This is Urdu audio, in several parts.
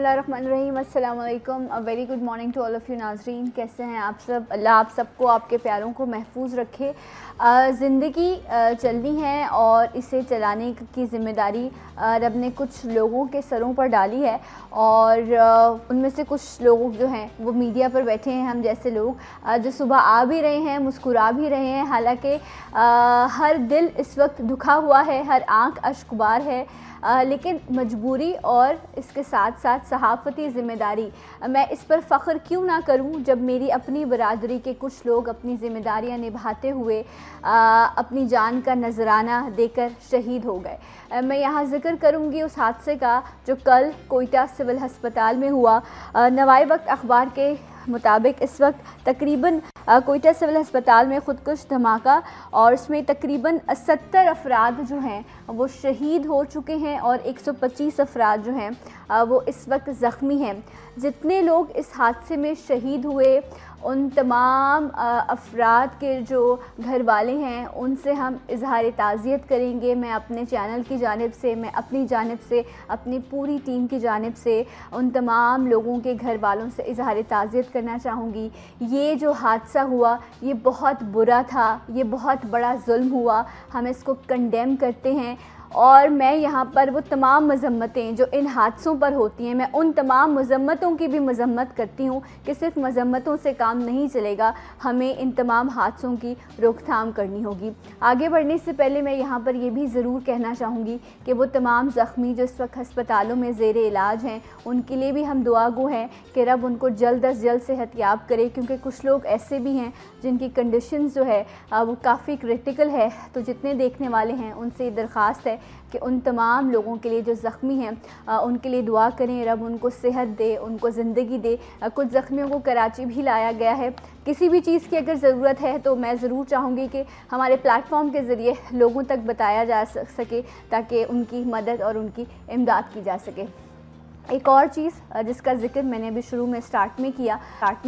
बिस्मिल्लाहिर्रहमानिर्रहीम। अस्सलाम वालेकुम। A very good morning to all of you नाज़रीन। कैसे हैं आप सब? अल्लाह आप सबको, आपके प्यारों को महफूज रखे। ज़िंदगी चलनी है और इसे चलाने की ज़िम्मेदारी रब ने कुछ लोगों के सरों पर डाली है और उनमें से कुछ लोग जो हैं वो मीडिया पर बैठे हैं, हम जैसे लोग जो सुबह आ भी रहे हैं, मुस्कुरा भी रहे हैं। हालांकि हर दिल इस वक्त दुखा हुआ है, हर आंख अश्कबार है, लेकिन मजबूरी और इसके साथ साथ सहाफ़ती ज़िम्मेदारी, मैं इस पर फ़ख्र क्यों ना करूं जब मेरी अपनी बरादरी के कुछ लोग अपनी ज़िम्मेदारियां निभाते हुए अपनी जान का नजराना देकर शहीद हो गए। मैं यहाँ ज़िक्र करूँगी उस हादसे का जो कल कोयटा सिविल हस्पताल में हुआ। नवाए वक्त अखबार के मुताबिक इस वक्त तकरीबन कोयटा सिविल हस्पताल में ख़ुदकुश धमाका और इसमें तकरीबन 70 अफराद जो हैं वो शहीद हो चुके हैं और 125 अफराद जो हैं वो इस वक्त ज़ख्मी हैं। जितने लोग इस हादसे में शहीद हुए उन तमाम अफराद के जो घर वाले हैं उनसे हम इज़हार ताज़ियत करेंगे। मैं अपने चैनल की जानिब से, मैं अपनी जानिब से, अपनी पूरी टीम की जानिब से उन तमाम लोगों के घर वालों से इज़हार ताज़ियत करना चाहूँगी। ये जो हादसा हुआ ये बहुत बुरा था, ये बहुत बड़ा जुल्म हुआ, हम इसको कंडेम करते हैं और मैं यहाँ पर वो तमाम मज़म्मतें जो इन हादसों पर होती हैं, मैं उन तमाम मज़म्मतों की भी मज़म्मत करती हूँ कि सिर्फ मज़म्मतों से काम नहीं चलेगा, हमें इन तमाम हादसों की रोकथाम करनी होगी। आगे बढ़ने से पहले मैं यहाँ पर ये भी ज़रूर कहना चाहूँगी कि वो तमाम ज़ख्मी जो इस वक्त हस्पतालों में ज़ेर इलाज हैं उनके लिए भी हम दुआ गो हैं कि रब उनको जल्द अज जल्द सेहतयाब करे, क्योंकि कुछ लोग ऐसे भी हैं जिनकी कंडीशन जो है वो काफ़ी क्रिटिकल है। तो जितने देखने वाले हैं उनसे दरख्वास्त है कि उन तमाम लोगों के लिए जो ज़ख्मी हैं उनके लिए दुआ करें, रब उनको सेहत दे, उनको ज़िंदगी दे। कुछ ज़ख्मियों को कराची भी लाया गया है। किसी भी चीज़ की अगर ज़रूरत है तो मैं ज़रूर चाहूँगी कि हमारे प्लेटफॉर्म के ज़रिए लोगों तक बताया जा सके ताकि उनकी मदद और उनकी इमदाद की जा सके। एक और चीज़ जिसका ज़िक्र मैंने अभी शुरू में स्टार्ट में किया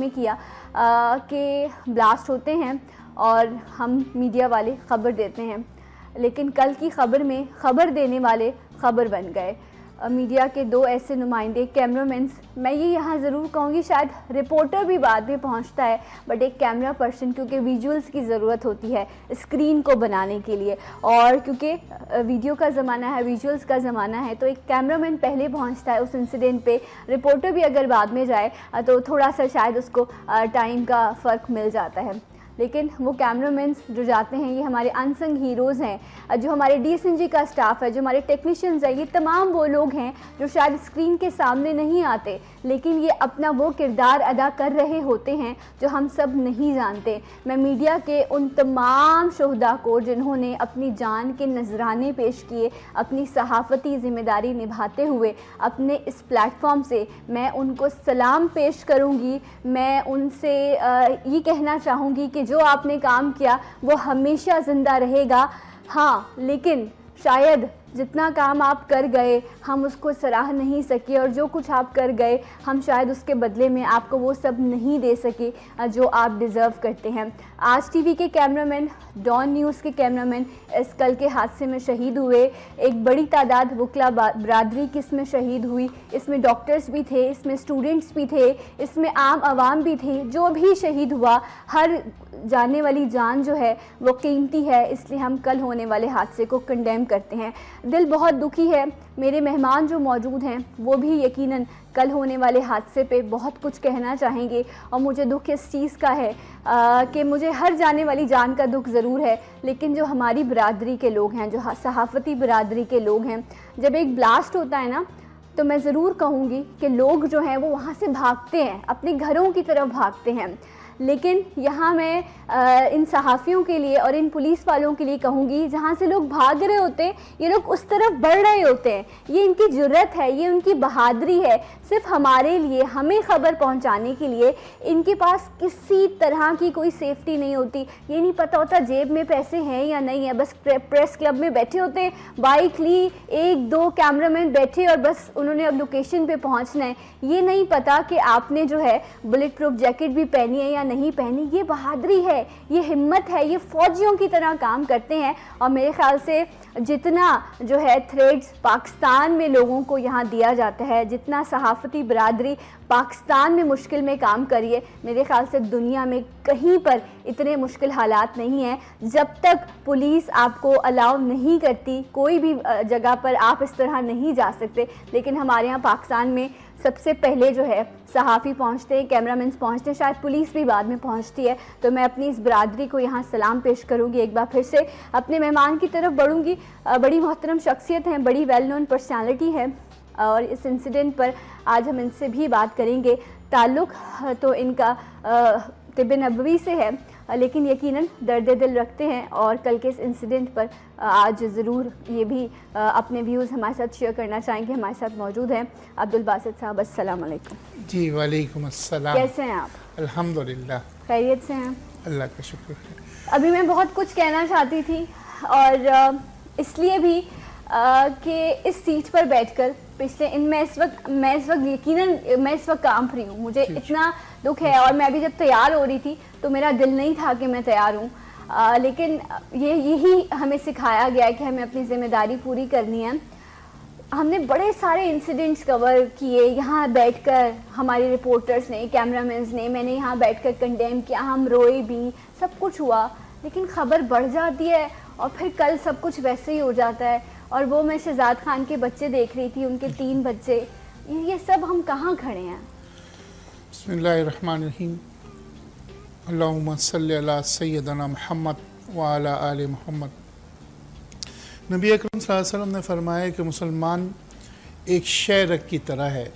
कि ब्लास्ट होते हैं और हम मीडिया वाले ख़बर देते हैं, लेकिन कल की ख़बर में ख़बर देने वाले ख़बर बन गए। मीडिया के दो ऐसे नुमाइंदे कैमरामैन्स, मैं ये यहाँ ज़रूर कहूँगी शायद रिपोर्टर भी बाद में पहुँचता है, बट एक कैमरा पर्सन, क्योंकि विजुअल्स की ज़रूरत होती है स्क्रीन को बनाने के लिए और क्योंकि वीडियो का ज़माना है, विजुअल्स का ज़माना है, तो एक कैमरामैन पहले पहुँचता है उस इंसिडेंट पे। रिपोर्टर भी अगर बाद में जाए तो थोड़ा सा शायद उसको टाइम का फ़र्क मिल जाता है, लेकिन वो कैमरामैन्स जो जाते हैं ये हमारे अनसंग हीरोज़ हैं। जो हमारे DSNG का स्टाफ है, जो हमारे टेक्नीशियंस हैं, ये तमाम वो लोग हैं जो शायद स्क्रीन के सामने नहीं आते, लेकिन ये अपना वो किरदार अदा कर रहे होते हैं जो हम सब नहीं जानते। मैं मीडिया के उन तमाम शोहदा को जिन्होंने अपनी जान के नजराने पेश किए, अपनी सहाफ़ती ज़िम्मेदारी निभाते हुए अपने इस प्लेटफॉर्म से मैं उनको सलाम पेश करूँगी। मैं उनसे ये कहना चाहूँगी कि जो आपने काम किया वो हमेशा ज़िंदा रहेगा। हाँ, लेकिन शायद जितना काम आप कर गए हम उसको सराह नहीं सके और जो कुछ आप कर गए हम शायद उसके बदले में आपको वो सब नहीं दे सके जो आप डिज़र्व करते हैं। आज TV के कैमरामैन, डॉन न्यूज़ के कैमरामैन इस कल के हादसे में शहीद हुए। एक बड़ी तादाद वकला बरादरी की इसमें शहीद हुई। इसमें डॉक्टर्स भी थे, इसमें स्टूडेंट्स भी थे, इसमें आम आवाम भी थे। जो भी शहीद हुआ, हर जाने वाली जान जो है वो कीमती है, इसलिए हम कल होने वाले हादसे को कंडेम करते हैं। दिल बहुत दुखी है। मेरे मेहमान जो मौजूद हैं वो भी यकीनन कल होने वाले हादसे पे बहुत कुछ कहना चाहेंगे और मुझे दुख इस चीज़ का है कि मुझे हर जाने वाली जान का दुख ज़रूर है, लेकिन जो हमारी बरादरी के लोग हैं, जो सहाफ़ती बरादरी के लोग हैं, जब एक ब्लास्ट होता है ना तो मैं ज़रूर कहूँगी कि लोग जो हैं वो वहाँ से भागते हैं, अपने घरों की तरफ भागते हैं। लेकिन यहाँ मैं इन सहाफ़ियों के लिए और इन पुलिस वालों के लिए कहूँगी जहाँ से लोग भाग रहे होते हैं ये लोग उस तरफ बढ़ रहे होते हैं। ये इनकी जुर्रत है, ये उनकी बहादुरी है। सिर्फ हमारे लिए, हमें ख़बर पहुँचाने के लिए इनके पास किसी तरह की कोई सेफ्टी नहीं होती। ये नहीं पता होता जेब में पैसे हैं या नहीं है, बस प्रेस क्लब में बैठे होते हैं, बाइक ली, एक दो कैमरामैन बैठे और बस उन्होंने अब लोकेशन पर पहुँचना है। ये नहीं पता कि आपने जो है बुलेट प्रूफ जैकेट भी पहनी है या نہیں پہنی، یہ بہادری ہے، یہ ہمت ہے، یہ فوجیوں کی طرح کام کرتے ہیں. اور میرے خیال سے جتنا جو ہے تھریڈز پاکستان میں لوگوں کو یہاں دیا جاتا ہے، جتنا صحافتی برادری پاکستان میں مشکل میں کام کریے، میرے خیال سے دنیا میں کہیں پر اتنے مشکل حالات نہیں ہیں. جب تک پولیس آپ کو الاؤ نہیں کرتی، کوئی بھی جگہ پر آپ اس طرح نہیں جا سکتے. لیکن ہمارے یہاں پاکستان میں سب سے پہلے جو ہے صحافی پہنچتے ہیں، کیمرہ مینس پہنچتے ہیں، شاید پولیس بھی بعد میں پہنچتی ہے. تو میں اپنی اس برادری کو یہاں سلام پیش کروں گی. ایک بار پھر سے اپنے مہمان کی طرف بڑھوں گی. بڑی محترم شخصیت ہیں، بڑی ویل نون پرسنالٹی ہے، اور اس انسیڈنٹ پر آج ہم ان سے بھی بات کریں گے. تعلق تو ان کا طب نبوی سے ہے، لیکن یقیناً درد دل رکھتے ہیں، اور کل کے اس انسیڈنٹ پر آج ضرور یہ بھی اپنے ویوز ہمارے ساتھ شیئر کرنا چاہیں گے. ہمارے ساتھ موجود ہیں عبدالباسط صاحب. السلام علیکم. جی وعلیکم السلام. کیسے ہیں آپ؟ الحمدللہ خیریت سے ہیں؟ اللہ کا شکر ہے. ابھی میں بہت کچھ کہنا چاہتی تھی، اور اس لیے بھی کہ اس سیٹ پر بیٹھ کر پچھلے میں اس وقت یقیناً میں اس وقت کانپ رہی ہوں. مجھے اتنا دکھ ہے، اور میں ابھی جب تیار ہو رہی تھی تو میرا دل نہیں تھا کہ میں تیار ہوں، لیکن یہی ہمیں سکھایا گیا ہے کہ ہمیں اپنی ذمہ داری پوری کرنی ہے. ہم نے بڑے سارے انسیڈنٹس کور کیے یہاں بیٹھ کر، ہمارے رپورٹرز نے، کیمرہ مینز نے، میں نے یہاں بیٹھ کر کنڈیم کیا، ہم روئے بھی، سب کچھ ہوا. لیکن خبر بڑھ جاتی ہے اور پھر کل سب کچھ ویسے ہی ہو جاتا ہے. اور وہ میں شہزاد خان کے بچے دیکھ رہی تھی، ان کے 3 بچے، یہ سب ہم کہاں کھڑے ہیں؟ بسم اللہ الرحمن الرحیم. اللہم صلی علی سیدنا محمد وعلی آل محمد. نبی اکرم صلی اللہ علیہ وسلم نے فرمایا کہ مسلمان ایک شہرک کی طرح ہے،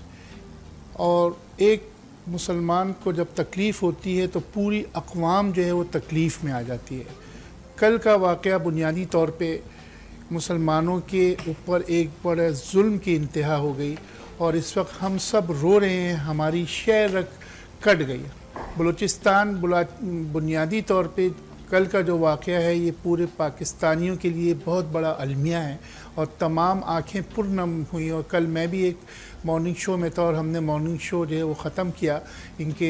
اور ایک مسلمان کو جب تکلیف ہوتی ہے تو پوری اقوام جو ہے وہ تکلیف میں آ جاتی ہے. کل کا واقعہ بنیادی طور پہ مسلمانوں کے اوپر ایک بڑے ظلم کی انتہا ہو گئی، اور اس وقت ہم سب رو رہے ہیں. ہماری شہرک کٹ گئی. بلوچستان بنیادی طور پہ کل کا جو واقعہ ہے یہ پورے پاکستانیوں کے لیے بہت بڑا المیہ ہے، اور تمام آنکھیں پرنم ہوئیں. اور کل میں بھی ایک مارننگ شو میں تھا، اور ہم نے مارننگ شو جو ہے وہ ختم کیا ان کے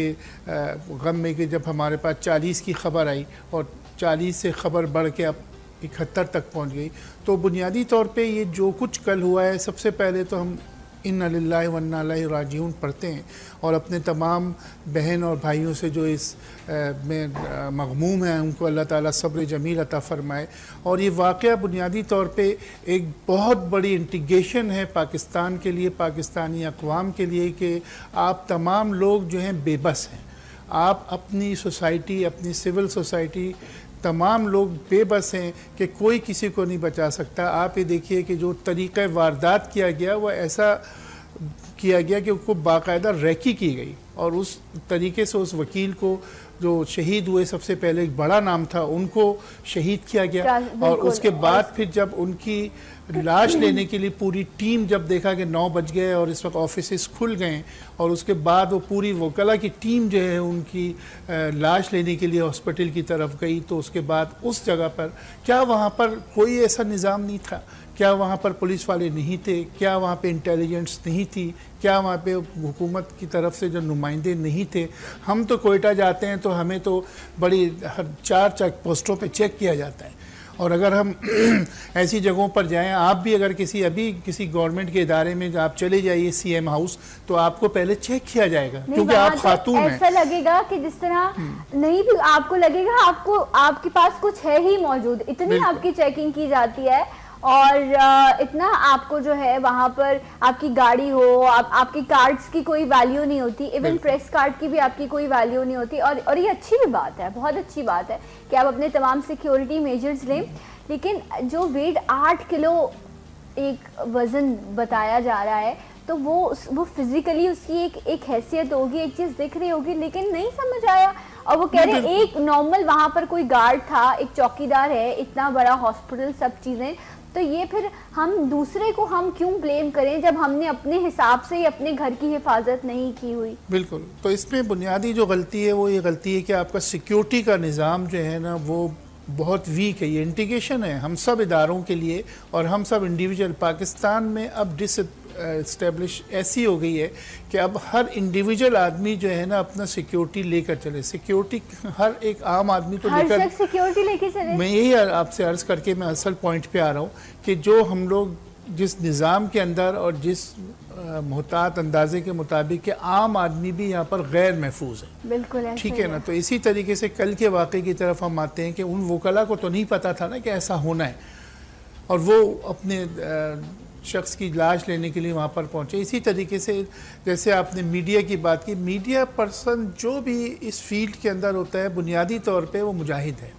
غم میں کہ جب ہمارے پاس 40 کی خبر آئی، اور 40 سے خبر بڑھ کے اب 71 تک پہنچ گئی. تو بنیادی طور پہ یہ جو کچھ کل ہوا ہے، سب سے پہلے تو ہم انا للہ و انا الیہ راجعون پڑھتے ہیں، اور اپنے تمام بہن اور بھائیوں سے جو اس میں مغموم ہیں ان کو اللہ تعالیٰ صبر جمیل عطا فرمائے. اور یہ واقعہ بنیادی طور پہ ایک بہت بڑی انٹیگریشن ہے پاکستان کے لیے، پاکستانی اقوام کے لیے، کہ آپ تمام لوگ جو ہیں بے بس ہیں. آپ اپنی سوسائٹی، اپنی سول سوسائٹی، تمام لوگ بے بس ہیں کہ کوئی کسی کو نہیں بچا سکتا. آپ یہ دیکھیے کہ جو طریقہ واردات کیا گیا وہ ایسا کیا گیا کہ اس کو باقاعدہ ریکی کی گئی، اور اس طریقے سے اس وکیل کو جو شہید ہوئے، سب سے پہلے ایک بڑا نام تھا، ان کو شہید کیا گیا. اور اس کے بعد پھر جب ان کی لاش لینے کے لیے پوری ٹیم جب دیکھا کہ 9 بج گئے اور اس وقت آفیسز کھل گئے، اور اس کے بعد وہ پوری وکلا کی ٹیم جو ہے ان کی لاش لینے کے لیے ہاسپٹل کی طرف گئی، تو اس کے بعد اس جگہ پر کیا وہاں پر کوئی ایسا نظام نہیں تھا؟ کیا وہاں پر پولیس والے نہیں تھے؟ کیا وہاں پہ انٹیلیجنس نہیں تھی؟ کیا وہاں پہ حکومت کی طرف سے جو نمائندے نہیں تھے؟ ہم تو کوئٹہ جاتے ہیں تو ہمیں تو بڑی 4 چیک پوسٹوں پہ چیک کیا جاتا ہے، اور اگر ہم ایسی جگہوں پر جائیں، آپ بھی اگر کسی گورنمنٹ کے ادارے میں آپ چلے جائیے سی ایم ہاؤس، تو آپ کو پہلے چیک کیا جائے گا، کیونکہ آپ خاتون ہیں. ایسا لگے گا کہ جس طرح نہیں بھی آپ کو لگے گا آپ کے پاس کچھ ہے ہی موجود، اتنی آپ کی چیکنگ کی جاتی ہے، اور اتنا آپ کو جو ہے وہاں پر آپ کی گاڑی ہو، آپ کی کارڈز کی کوئی ویلیو نہیں ہوتی، ایون پریس کارڈ کی بھی آپ کی کوئی ویلیو نہیں ہوتی. اور یہ اچھی بھی بات ہے، بہت اچھی بات ہے کہ آپ اپنے تمام سیکیورٹی میجرز لیں. لیکن جو ویٹ 8 کلو ایک وزن بتایا جا رہا ہے، تو وہ فزیکلی اس کی ایک حیثیت ہوگی، ایک چیز دکھ رہی ہوگی، لیکن نہیں سمجھ آیا. اور وہ کہہ رہے ایک نارمل وہاں پر کوئی گارڈ تھا، ایک چوکیدار ہے، اتنا بڑا ہاسپٹل، سب چیزیں. تو یہ پھر ہم دوسرے کو ہم کیوں بلیم کریں جب ہم نے اپنے حساب سے ہی اپنے گھر کی حفاظت نہیں کی ہوئی؟ بالکل. تو اس میں بنیادی جو غلطی ہے وہ یہ غلطی ہے کہ آپ کا سیکیورٹی کا نظام جو ہے نا وہ بہت ویک ہے. یہ انٹیگریشن ہے ہم سب اداروں کے لیے، اور ہم سب انڈیویجول. پاکستان میں اب اسٹیبلش ایسی ہو گئی ہے کہ اب ہر انڈیویجول آدمی جو ہے نا اپنا سیکیورٹی لے کر چلے. سیکیورٹی ہر ایک عام آدمی تو لے کر سیکیورٹی لے کے چلے. میں یہی آپ سے عرض کر کے میں اصل پوائنٹ پہ آ رہا ہوں کہ جو ہم لوگ جس نظام کے اندر اور جس محتاط اندازے کے مطابق کہ عام آدمی بھی یہاں پر غیر محفوظ ہے. بالکل ٹھیک ہے نا. تو اسی طریقے سے کل کے واقعے کی طرف ہم آتے ہیں کہ ان وکلا کو تو نہیں پتا تھا نا کہ ایسا ہونا ہے, اور وہ اپنے شخص کی لاش لینے کے لیے وہاں پر پہنچے. اسی طریقے سے جیسے آپ نے میڈیا کی بات کی, میڈیا پرسن جو بھی اس فیلڈ کے اندر ہوتا ہے بنیادی طور پہ وہ مجاہد ہے.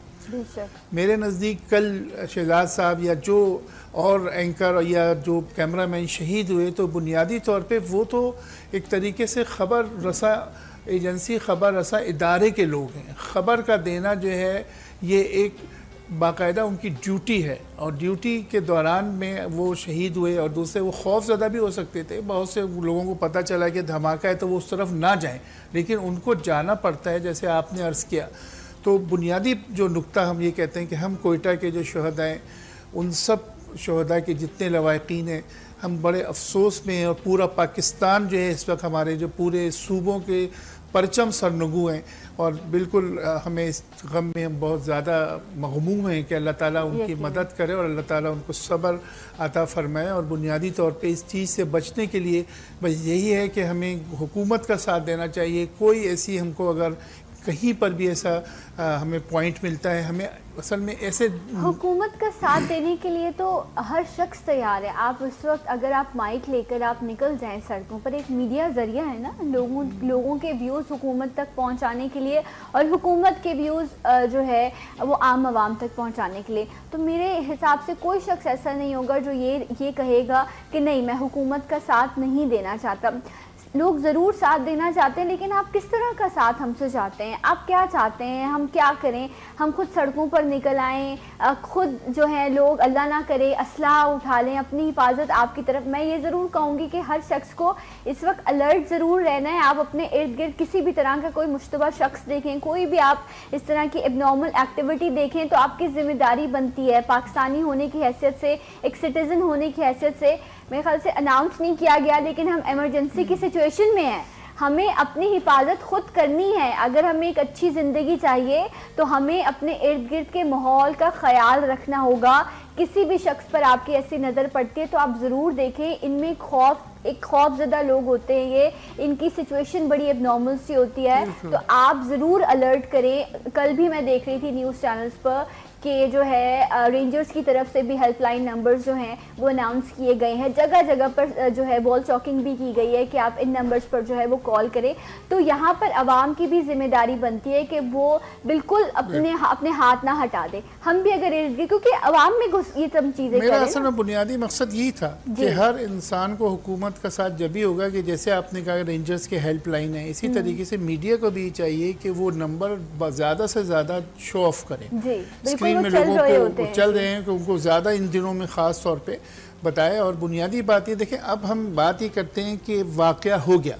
میرے نزدیک کل شہزاد صاحب یا جو اور اینکر یا جو کیمرہ مین شہید ہوئے تو بنیادی طور پہ وہ تو ایک طریقے سے خبر رساں ایجنسی, خبر رساں ادارے کے لوگ ہیں. خبر کا دینا جو ہے یہ ایک باقاعدہ ان کی ڈیوٹی ہے, اور ڈیوٹی کے دوران میں وہ شہید ہوئے. اور دوسرے وہ خوف زدہ بھی ہو سکتے تھے, بہت سے لوگوں کو پتہ چلا کہ دھماکہ ہے تو وہ اس طرف نہ جائیں, لیکن ان کو جانا پڑتا ہے جیسے آپ نے عرض کیا. تو بنیادی جو نقطہ ہم یہ کہتے ہیں کہ ہم کوئٹہ کے جو شہداء ہیں ان سب شہداء کے جتنے لواحقین ہیں ہم بڑے افسوس میں ہیں, اور پورا پاکستان جو ہے اس وقت ہمارے جو پورے صوبوں کے پرچم سرنگو ہیں, اور بالکل ہمیں اس غم میں ہم بہت زیادہ مغموم ہیں کہ اللہ تعالیٰ ان کی مدد کرے اور اللہ تعالیٰ ان کو صبر عطا فرمائے. اور بنیادی طور پہ اس چیز سے بچنے کے لیے بس یہی ہے کہ ہمیں حکومت کا ساتھ دینا چاہیے. کوئی ایسی ہم کو اگر کہیں پر بھی ایسا ہمیں پوائنٹ ملتا ہے, ہمیں اصل میں ایسے حکومت کا ساتھ دینے کے لیے تو ہر شخص تیار ہے. آپ اس وقت اگر آپ مائک لے کر آپ نکل جائیں سڑکوں پر, ایک میڈیا ذریعہ ہے نا لوگوں کے ویوز حکومت تک پہنچانے کے لیے, اور حکومت کے ویوز جو ہے وہ عام عوام تک پہنچانے کے لیے. تو میرے حساب سے کوئی شخص ایسا نہیں ہوگا جو یہ کہے گا کہ نہیں میں حکومت کا ساتھ نہیں دینا چاہتا. لوگ ضرور ساتھ دینا چاہتے ہیں, لیکن آپ کس طرح کا ساتھ ہم سے چاہتے ہیں؟ آپ کیا چاہتے ہیں ہم کیا کریں؟ ہم خود سڑکوں پر نکل آئیں, خود جو ہے لوگ اللہ نہ کرے اسلحہ اٹھا لیں, اپنی حفاظت آپ کی طرف. میں یہ ضرور کہوں گی کہ ہر شخص کو اس وقت الرٹ ضرور رہنا ہے. آپ اپنے ارد گرد کسی بھی طرح کا کوئی مشتبہ شخص دیکھیں, کوئی بھی آپ اس طرح کی اب نارمل ایکٹیویٹی دیکھیں تو آپ کی ذمہ داری بنتی ہے پاکستانی ہونے کی حیثیت سے, ایک سٹیزن ہونے کی حیثیت سے. میرے خیال سے اناؤنس نہیں کیا گیا, لیکن ہم ایمرجنسی کی سچویشن میں ہیں, ہمیں اپنی حفاظت خود کرنی ہے. اگر ہمیں ایک اچھی زندگی چاہیے تو ہمیں اپنے ارد گرد کے ماحول کا خیال رکھنا ہوگا. کسی بھی شخص پر آپ کی ایسی نظر پڑتی ہے تو آپ ضرور دیکھیں. ان میں ایک خوف زدہ لوگ ہوتے ہیں, یہ ان کی سچویشن بڑی اب نارمل سی ہوتی ہے, تو آپ ضرور الرٹ کریں. کل بھی میں دیکھ رہی تھی نیوز چینلز پر کہ جو ہے رینجرز کی طرف سے بھی ہیلپ لائن نمبرز جو ہیں وہ اناؤنس کیے گئے ہیں. جگہ جگہ پر جو ہے بال چاکنگ بھی کی گئی ہے کہ آپ ان نمبرز پر جو ہے وہ کال کریں. تو یہاں پر عوام کی بھی ذمہ داری بنتی ہے کہ وہ بالکل اپنے ہاتھ نہ ہٹا دے. ہم بھی اگر کیونکہ عوام میں یہ سب چیزیں میرا اصل میں بنیادی مقصد یہی تھا کہ ہر انسان کو حکومت کا ساتھ جب ہی ہوگا کہ جیسے آپ نے کہا رینجرز کے ہیلپ لائن ہے, اسی طریقے سے میڈیا کو بھی چاہیے کہ وہ نمبر زیادہ سے زیادہ شو آف کریں. اسکرین میں لوگوں کو چل رہے ہیں کہ ان کو زیادہ ان دنوں میں خاص طور پہ بتائے. اور بنیادی بات یہ دیکھیں, اب ہم بات ہی کرتے ہیں کہ واقعہ ہو گیا,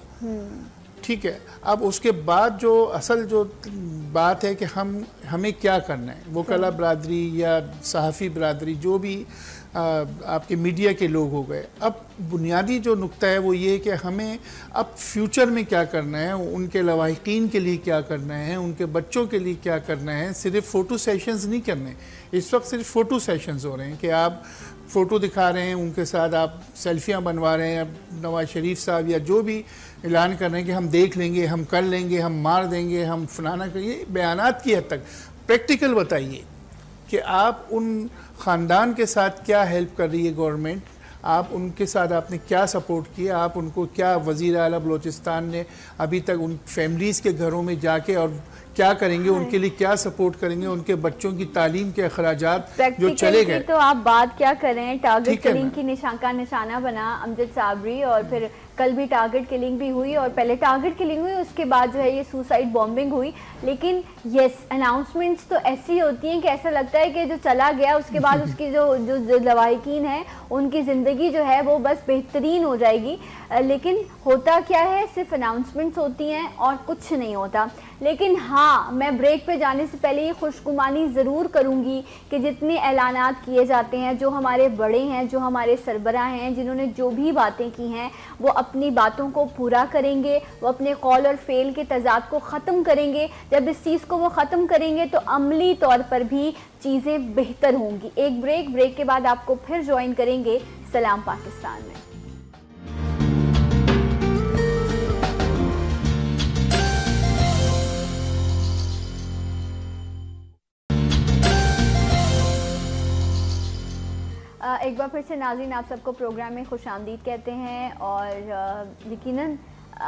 ٹھیک ہے, اب اس کے بعد جو اصل جو بات ہے کہ ہمیں کیا کرنا ہے. وکلا برادری یا صحافی برادری جو بھی آپ کے میڈیا کے لوگ ہو گئے, اب بنیادی جو نقطہ ہے وہ یہ کہ ہمیں اب فیوچر میں کیا کرنا ہے, ان کے لواحقین کے لیے کیا کرنا ہے, ان کے بچوں کے لیے کیا کرنا ہے. صرف فوٹو سیشنز نہیں کرنے, اس وقت صرف فوٹو سیشنز ہو رہے ہیں کہ آپ فوٹو دکھا رہے ہیں, ان کے ساتھ آپ سیلفیاں بنوا رہے ہیں. اب نواز شریف صاحب یا جو بھی اعلان کر رہے ہیں کہ ہم دیکھ لیں گے, ہم کر لیں گے, ہم مار دیں گے, ہم فلانا کریے, بیانات کی حد تک. پریکٹیکل بتائیے کہ آپ ان خاندان کے ساتھ کیا ہیلپ کر رہی ہے گورنمنٹ, آپ ان کے ساتھ آپ نے کیا سپورٹ کیا, آپ ان کو کیا وزیر اعلیٰ بلوچستان نے ابھی تک ان فیملیز کے گھروں میں جا کے اور کیا کریں گے, ان کے لیے کیا سپورٹ کریں گے, ان کے بچوں کی تعلیم کے اخراجات جو چلے گئے. تو آپ بات کیا کریں, ٹارگٹ کلنگ کی کا نشانہ بنا امجد صابری, اور پھر کل بھی ٹارگٹ کلنگ بھی ہوئی اور پہلے ٹارگٹ کلنگ ہوئی, اس کے بعد جو ہے یہ سوسائڈ بامبنگ ہوئی. لیکن یس اناؤنسمنٹس تو ایسی ہوتی ہیں کہ ایسا لگتا ہے کہ جو چلا گیا اس کے بعد اس کی جو لواحقین ہیں ان کی زندگی جو ہے وہ بس بہترین ہو جائے گی. لیکن ہوتا کیا ہے, صرف اناؤنسمنٹس ہوتی ہیں اور کچھ نہیں ہوتا. لیکن ہاں میں بریک پہ جانے سے پہلے یہ خوشگمانی ضرور کروں گی کہ جتنے اعلانات کیے جاتے ہیں, جو ہمارے بڑے ہیں, جو ہمارے سربراہ ہیں, جنہوں نے جو بھی باتیں کی ہیں وہ اپنی باتوں کو پورا کریں گے, وہ اپنے قول اور فعل کے تضاد کو ختم کریں گے. جب اس چیز کو وہ ختم کریں گے تو عملی طور پر بھی چیزیں بہتر ہوں گی. ایک بریک کے بعد آپ کو پھر جوائن کریں گے سلام پاکستان میں. ایک بار پھر سے ناظرین آپ سب کو پروگرام میں خوش آمدید کہتے ہیں. اور یقیناً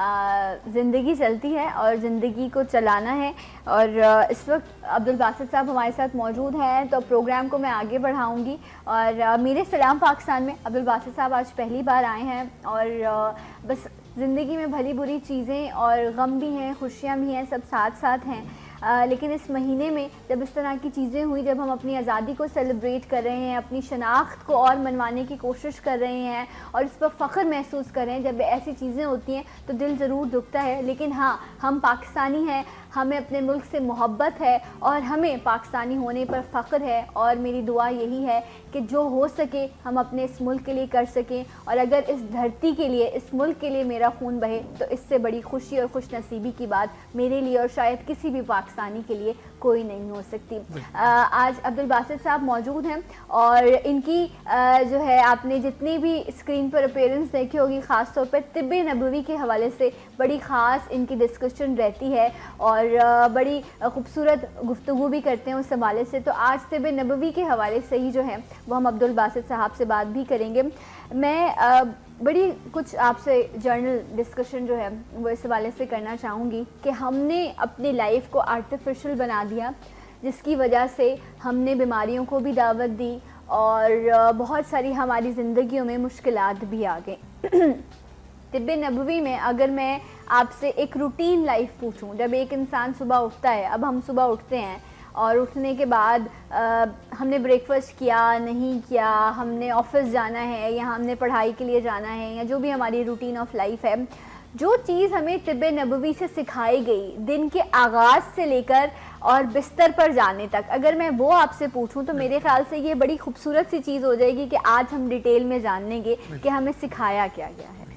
زندگی چلتی ہے اور زندگی کو چلانا ہے. اور اس وقت عبدالباسط صاحب ہمارے ساتھ موجود ہیں تو پروگرام کو میں آگے بڑھاؤں گی. اور میرے سلام پاکستان میں عبدالباسط صاحب آج پہلی بار آئے ہیں اور بس زندگی میں بھلی بری چیزیں اور غم بھی ہیں, خوشیاں بھی ہیں, سب ساتھ ساتھ ہیں. لیکن اس مہینے میں جب اس طرح کی چیزیں ہوئی, جب ہم اپنی آزادی کو سیلیبریٹ کر رہے ہیں, اپنی شناخت کو اور منوانے کی کوشش کر رہے ہیں اور اس پر فخر محسوس کر رہے ہیں, جب ایسی چیزیں ہوتی ہیں تو دل ضرور دکھتا ہے. لیکن ہاں ہم پاکستانی ہیں, ہمیں اپنے ملک سے محبت ہے اور ہمیں پاکستانی ہونے پر فخر ہے. اور میری دعا یہی ہے کہ جو ہو سکے ہم اپنے اس ملک کے لیے کر سکیں. اور اگر اس دھرتی کے لیے, اس ملک کے لیے میرا خون بہے تو اس سے بڑی خوشی اور خوش نصیبی کی بات میرے لیے اور شاید کسی بھی پاکستانی کے لیے کوئی نہیں ہو سکتی. آج عبدالباسط صاحب موجود ہیں اور ان کی جو ہے آپ نے جتنی بھی اسکرین پر اپیرنس دیکھی ہوگی, خاص طور پر طب نبوی کے حوالے سے بڑی خاص ان کی ڈسکشن رہتی ہے اور بڑی خوبصورت گفتگو بھی کرتے ہیں اس حوالے سے. تو آج طب نبوی کے حوالے سے ہی جو ہے وہ ہم عبدالباسط صاحب سے بات بھی کریں گے. میں بڑی کچھ آپ سے جرنل ڈسکشن جو ہے وہ اس حوالے سے کرنا چاہوں گی کہ ہم نے اپنی لائف کو آرٹیفیشل بنا دیا, جس کی وجہ سے ہم نے بیماریوں کو بھی دعوت دی اور بہت ساری ہماری زندگیوں میں مشکلات بھی آ گئیں. طب نبوی میں اگر میں آپ سے ایک روٹین لائف پوچھوں, جب ایک انسان صبح اٹھتا ہے, اب ہم صبح اٹھتے ہیں اور اٹھنے کے بعد ہم نے بریک فاسٹ کیا نہیں کیا, ہم نے آفس جانا ہے یا ہم نے پڑھائی کے لیے جانا ہے یا جو بھی ہماری روٹین آف لائف ہے, جو چیز ہمیں طب نبوی سے سکھائی گئی دن کے آغاز سے لے کر اور بستر پر جانے تک, اگر میں وہ آپ سے پوچھوں تو میرے خیال سے یہ بڑی خوبصورت سی چیز ہو جائے گی کہ آج ہم ڈیٹیل میں جانیں گے کہ ہمیں سکھایا کیا گیا ہے.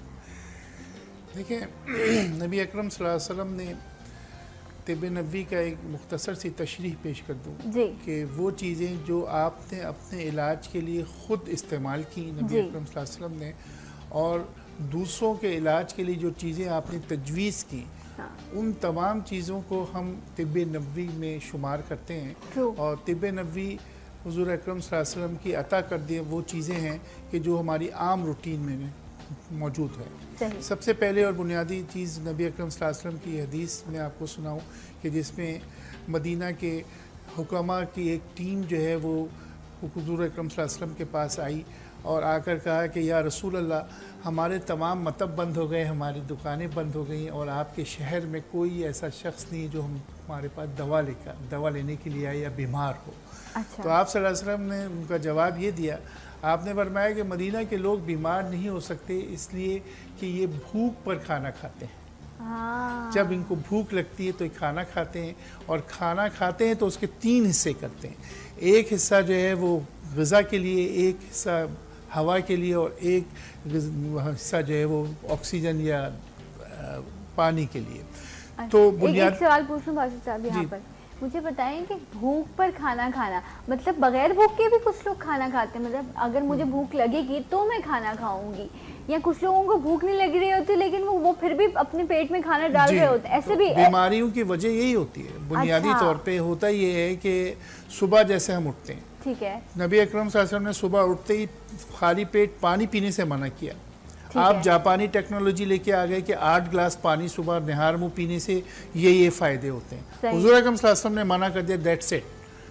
دیکھیں, نبی اکرم صلی اللہ علیہ وسلم نے طب نبوی کا ایک مختصر سی تشریح پیش کر دوں کہ وہ چیزیں جو آپ نے اپنے علاج کے لیے خود استعمال کی نبی اکرم صلی اللہ علیہ وسلم نے, اور دوسروں کے علاج کے لیے جو چیزیں آپ نے تجویز کی, ان تمام چیزوں کو ہم طب نبوی میں شمار کرتے ہیں. اور طب نبوی حضور اکرم صلی اللہ علیہ وسلم کی عطا کر دیے وہ چیزیں ہیں کہ جو ہماری عام روٹین میں موجود ہے. سب سے پہلے اور بنیادی چیز نبی اکرم صلی اللہ علیہ وسلم کی حدیث میں آپ کو سناؤں کہ جس میں مدینہ کے حکماء کی ایک ٹیم جو ہے وہ حضور اکرم صلی اللہ علیہ وسلم کے پاس آئی اور آ کر کہا کہ یا رسول اللہ, ہمارے تمام مطب بند ہو گئے, ہماری دکانیں بند ہو گئیں اور آپ کے شہر میں کوئی ایسا شخص نہیں جو ہمارے پاس دوا لینے کے لیے آئے یا بیمار ہو. تو آپ صلی اللہ علیہ وسلم نے ان کا جواب یہ دیا, آپ نے فرمایا کہ مدینہ کے لوگ بیمار نہیں ہو سکتے اس لیے کہ یہ بھوک پر کھانا کھاتے ہیں. جب ان کو بھوک لگتی ہے تو یہ کھانا کھاتے ہیں, اور کھانا کھاتے ہیں تو اس کے 3 حصے کرتے ہیں. ایک حصہ جو ہے وہ غذا کے لیے, ایک حصہ ہوا کے لیے, اور ایک حصہ جو ہے وہ آکسیجن یا پانی کے لیے. تو ایک سوال پوچھوں باسط صاحب یہاں پر, مجھے بتائیں کہ بھوک پر کھانا کھانا مطلب بغیر بھوک کے بھی کچھ لوگ کھانا کھاتے ہیں, مطلب اگر مجھے بھوک لگے گی تو میں کھانا کھاؤں گی, یا کچھ لوگوں کو بھوک نہیں لگ رہی ہوتی لیکن وہ پھر بھی اپنے پیٹ میں کھانا ڈال رہے ہوتے ہیں, ایسے بھی بیماریوں کی وجہ یہی ہوتی ہے. بنیادی طور پہ ہوتا یہ ہے کہ صبح جیسے ہم اٹھتے ہیں, ٹھیک ہے, نبی اکرم صلی اللہ علیہ وسلم نے صبح اٹھتے ہی خالی پیٹ پانی پینے سے منع کیا. آپ جاپانی ٹیکنالوجی لے کے آ گئے کہ 8 گلاس پانی صبح نہار منہ پینے سے یہ فائدے ہوتے ہیں. حضور اکرم صلی اللہ علیہ وسلم نے منع کر دیا, دیٹس اٹ,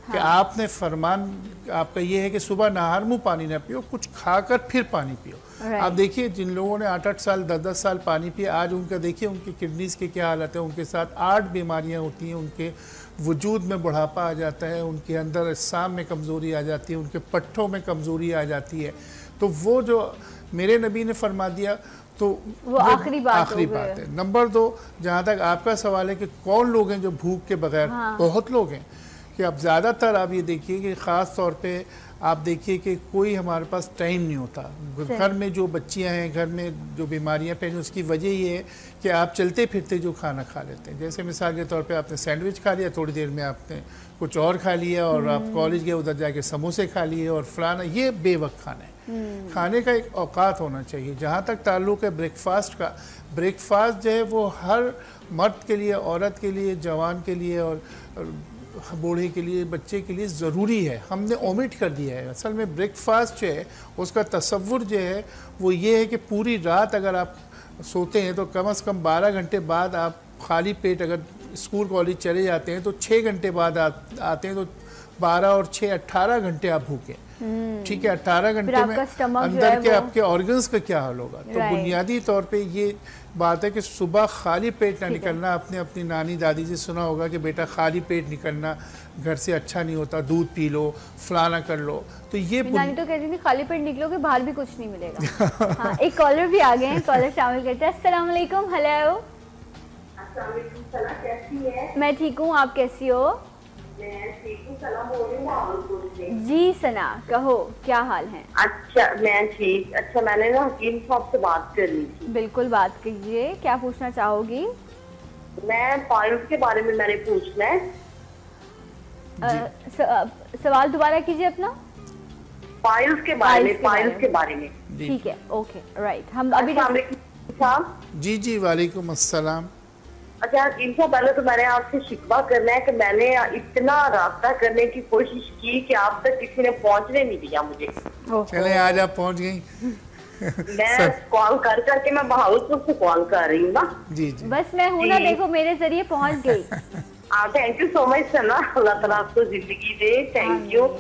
کہ آپ نے فرمان آپ کا یہ ہے کہ صبح نہار منہ پانی نہ پیو، کچھ کھا کر پھر پانی پیو. آپ دیکھیے جن لوگوں نے 8-8 سال 10-10 سال پانی پیا، آج ان کا دیکھیے ان کی کڈنیز کی کیا حالت ہے. ان کے ساتھ 8 بیماریاں ہوتی ہیں، ان کے وجود میں بڑھاپا آ جاتا ہے، ان کے اندر اجسام میں کمزوری آ جاتی ہے، ان کے پٹھوں میں کمزوری آ جاتی ہے. تو وہ جو میرے نبی نے فرما دیا تو وہ آخری بات ہے. نمبر 2، جہاں تک آپ کا سوال ہے کہ کون لوگ ہیں جو بھوک کے بغیر، بہت لوگ ہیں. کہ اب زیادہ تر آپ یہ دیکھیے کہ خاص طور پہ آپ دیکھیے کہ کوئی ہمارے پاس ٹائم نہیں ہوتا. گھر میں جو بچیاں ہیں، گھر میں جو بیماریاں پھیلی، اس کی وجہ یہ ہے کہ آپ چلتے پھرتے جو کھانا کھا لیتے ہیں. جیسے مثال کے طور پہ آپ نے سینڈوچ کھا لیا، تھوڑی دیر میں آپ نے کچھ اور کھا لیا، اور آپ کالج گئے ادھر جا کے سموسے کھا لیے اور فلانا. یہ بے وقت کھانا ہے. کھانے کا ایک اوقات ہونا چاہیے. جہاں تک تعلق ہے بریک فاسٹ کا، بریک فاسٹ جو ہے وہ ہر مرد کے لیے، عورت کے لیے، جوان کے لیے اور بوڑھے کے لیے، بچے کے لیے ضروری ہے. ہم نے اومٹ کر دیا ہے. اصل میں بریک فاسٹ جو ہے اس کا تصور جو ہے وہ یہ ہے کہ پوری رات اگر آپ سوتے ہیں تو کم از کم 12 گھنٹے بعد آپ خالی پیٹ اگر اسکول کالج چلے جاتے ہیں تو 6 گھنٹے بعد آتے ہیں تو 12 اور 6 18 گھنٹے آپ بھوکیں. ٹھیک ہے، 18 گھنٹے میں اندر کے آپ کے آرگنز کا کیا حال ہوگا. تو بنیادی طور پہ یہ بات ہے کہ صبح خالی پیٹ نہ نکلنا. آپ نے اپنی نانی دادی سے سنا ہوگا کہ بیٹا خالی پیٹ نکلنا گھر سے اچھا نہیں ہوتا، دودھ پی لو، فلانا کر لو. تو یہ نانی تو کہتی تھی خالی پیٹ نکلو گے باہر بھی کچھ نہیں ملے گا. ہاں، ایک کالر بھی آ گئے ہیں، کالر شامل کرتے ہیں. السلام علیکم. ہیلو. السلام علیکم. سنا کیسی ہے؟ میں ٹھیک ہوں، آپ کیسی ہو؟ میں ٹھیک ہوں. سنا بول رہی ہوں بھاولپور سے. جی ثنا، کہو کیا حال ہیں؟ اچھا میں ٹھیک. اچھا میں نے نا حکیم صاحب سے بات کرنی تھی. بالکل بات کیجیے، کیا پوچھنا چاہو گی؟ میں پائلز کے بارے میں نے پوچھنا ہے. سوال دوبارہ کیجیے اپنا. پائلز کے بارے میں. ٹھیک ہے، اوکے رائٹ. ہم ابھی السلام علیکم صاحب. جی وعلیکم السلام. اچھا حکیم صاحب، پہلے تو میں نے آپ سے شکوہ کرنا ہے کہ میں نے اتنا رابطہ کرنے کی کوشش کی کہ آپ تک کسی نے پہنچنے نہیں دیا مجھے. چلیں آج آپ پہنچ گئی. میں کال کر کے میں بہاولپور سے کال کر رہی ہوں نا. جی بس میں ہوں نا، دیکھو میرے ذریعے پہنچ گئی. تھینک یو سو مچ سنا. اللہ تعالیٰ آپ کو زندگی دے. Thank you.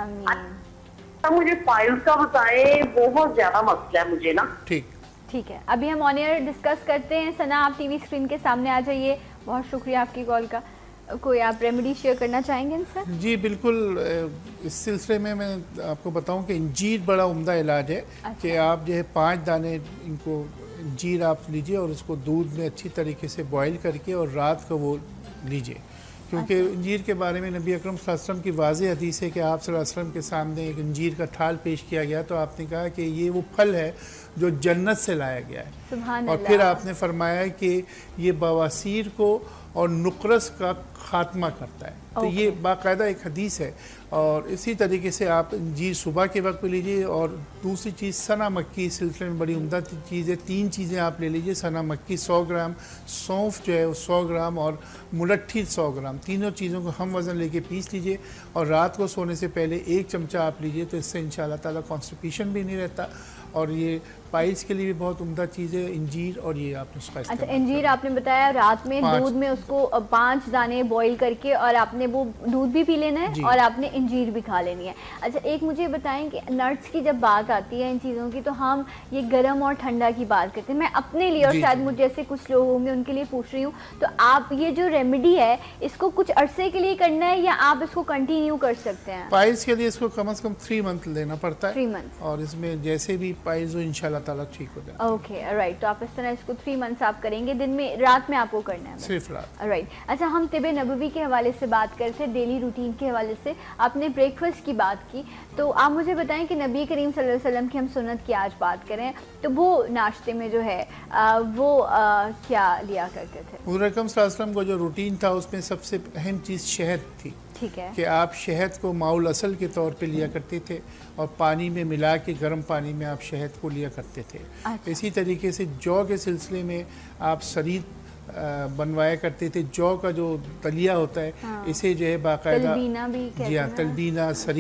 مجھے فائلز کا بتائیں، بہت زیادہ مسئلہ ہے مجھے نا. ٹھیک ہے، ابھی ہم آن ایئر ڈسکس کرتے ہیں. ثنا آپ ٹی وی اسکرین کے سامنے آ جائیے. بہت شکریہ آپ کی کال کا. کوئی آپ ریمیڈی شیئر کرنا چاہیں گے ان سے؟ جی بالکل. اس سلسلے میں آپ کو بتاؤں کہ انجیر بڑا عمدہ علاج ہے. کہ آپ جو ہے 5 دانے ان کو انجیر آپ لیجئے اور اس کو دودھ میں اچھی طریقے سے بوائل کر کے اور رات کو وہ لیجئے. کیونکہ انجیر کے بارے میں نبی اکرم صلی اللہ علیہ وسلم کی واضح حدیث ہے کہ آپ صلی اللہ علیہ وسلم کے سامنے ایک انجیر کا ٹھال پیش کیا گیا تو آپ نے کہا کہ یہ وہ پھل ہے جو جنت سے لایا گیا ہے. سبحان اور پھر آپ نے فرمایا کہ یہ بواسیر کو اور نقرس کا خاتمہ کرتا ہے. تو یہ باقاعدہ ایک حدیث ہے. اور اسی طریقے سے آپ انجیر صبح کے وقت پہ لیجئے. اور دوسری چیز سنا مکی سلسلے میں بڑی عمدہ چیز ہے. 3 چیزیں آپ لے لیجئے. سنا مکی 100 گرام، سونف جو ہے وہ 100 گرام اور ملٹھی 100 گرام. تینوں چیزوں کو ہم وزن لے کے پیس لیجئے اور رات کو سونے سے پہلے 1 چمچہ آپ لیجئے. تو اس سے انشاءاللہ تعالیٰ کانسٹیپیشن بھی نہیں رہتا. اور یہ پائلز کے لیے بھی بہت عمدہ چیز ہے انجیر. اور یہ آپ نے اس کا استعمال. اچھا، انجیر آپ نے بتایا رات میں دودھ میں اس کو 5 دانے بوائل کر کے اور آپ نے وہ دودھ بھی پی لینا ہے اور آپ نے انجیر بھی کھا لینی ہے. اچھا ایک مجھے بتائیں کہ نٹس کی جب بات آتی ہے ان چیزوں کی تو ہم یہ گرم اور ٹھنڈا کی بات کرتے ہیں. میں اپنے لیے اور شاید مجھ جیسے کچھ لوگ ہوں گے ان کے لیے پوچھ رہی ہوں. تو آپ یہ جو ریمیڈی ہے اس کو کچھ عرصے کے لیے کرنا ہے یا آپ اس کو کنٹینیو کر سکتے ہیں؟ پائلز کے لیے اس کو کم از کم 3 منتھ لینا پڑتا ہے. 3 منتھ. اور اس میں جیسے بھی پائلز ہو انشاءاللہ تعالیٰ ٹھیک ہو جائے. Okay right. تو آپ اس طرح اس کو 3 منتھس آپ کریں گے. دن میں رات میں آپ کو کرنا ہے صرف رات. رائٹ. اچھا ہم طب نبوی کے حوالے سے بات کرتے ہیں، ڈیلی روٹین کے حوالے سے. آپ نے بریک فاسٹ کی بات کی تو آپ مجھے بتائیں کہ نبی کریم صلی اللہ علیہ وسلم کی ہم سنت کی آج بات کریں تو وہ ناشتے میں جو ہے وہ کیا لیا کرتے تھے؟ حضور اکرم صلی اللہ علیہ وسلم کو جو روٹین تھا اس میں سب سے اہم چیز شہد تھی. ٹھیک ہے. کہ آپ شہد کو ماؤل اصل کے طور پہ لیا کرتے تھے اور پانی میں ملا کے گرم پانی میں آپ شہد کو لیا کرتے تھے. اسی طریقے سے جو کے سلسلے میں آپ سرید بنوایا کرتے تھے. جو کا جو دلیا ہوتا ہے اسے جو ہے باقاعدہ تلبینہ بھی کہتے ہیں. جی ہاں، تلبینہ سرید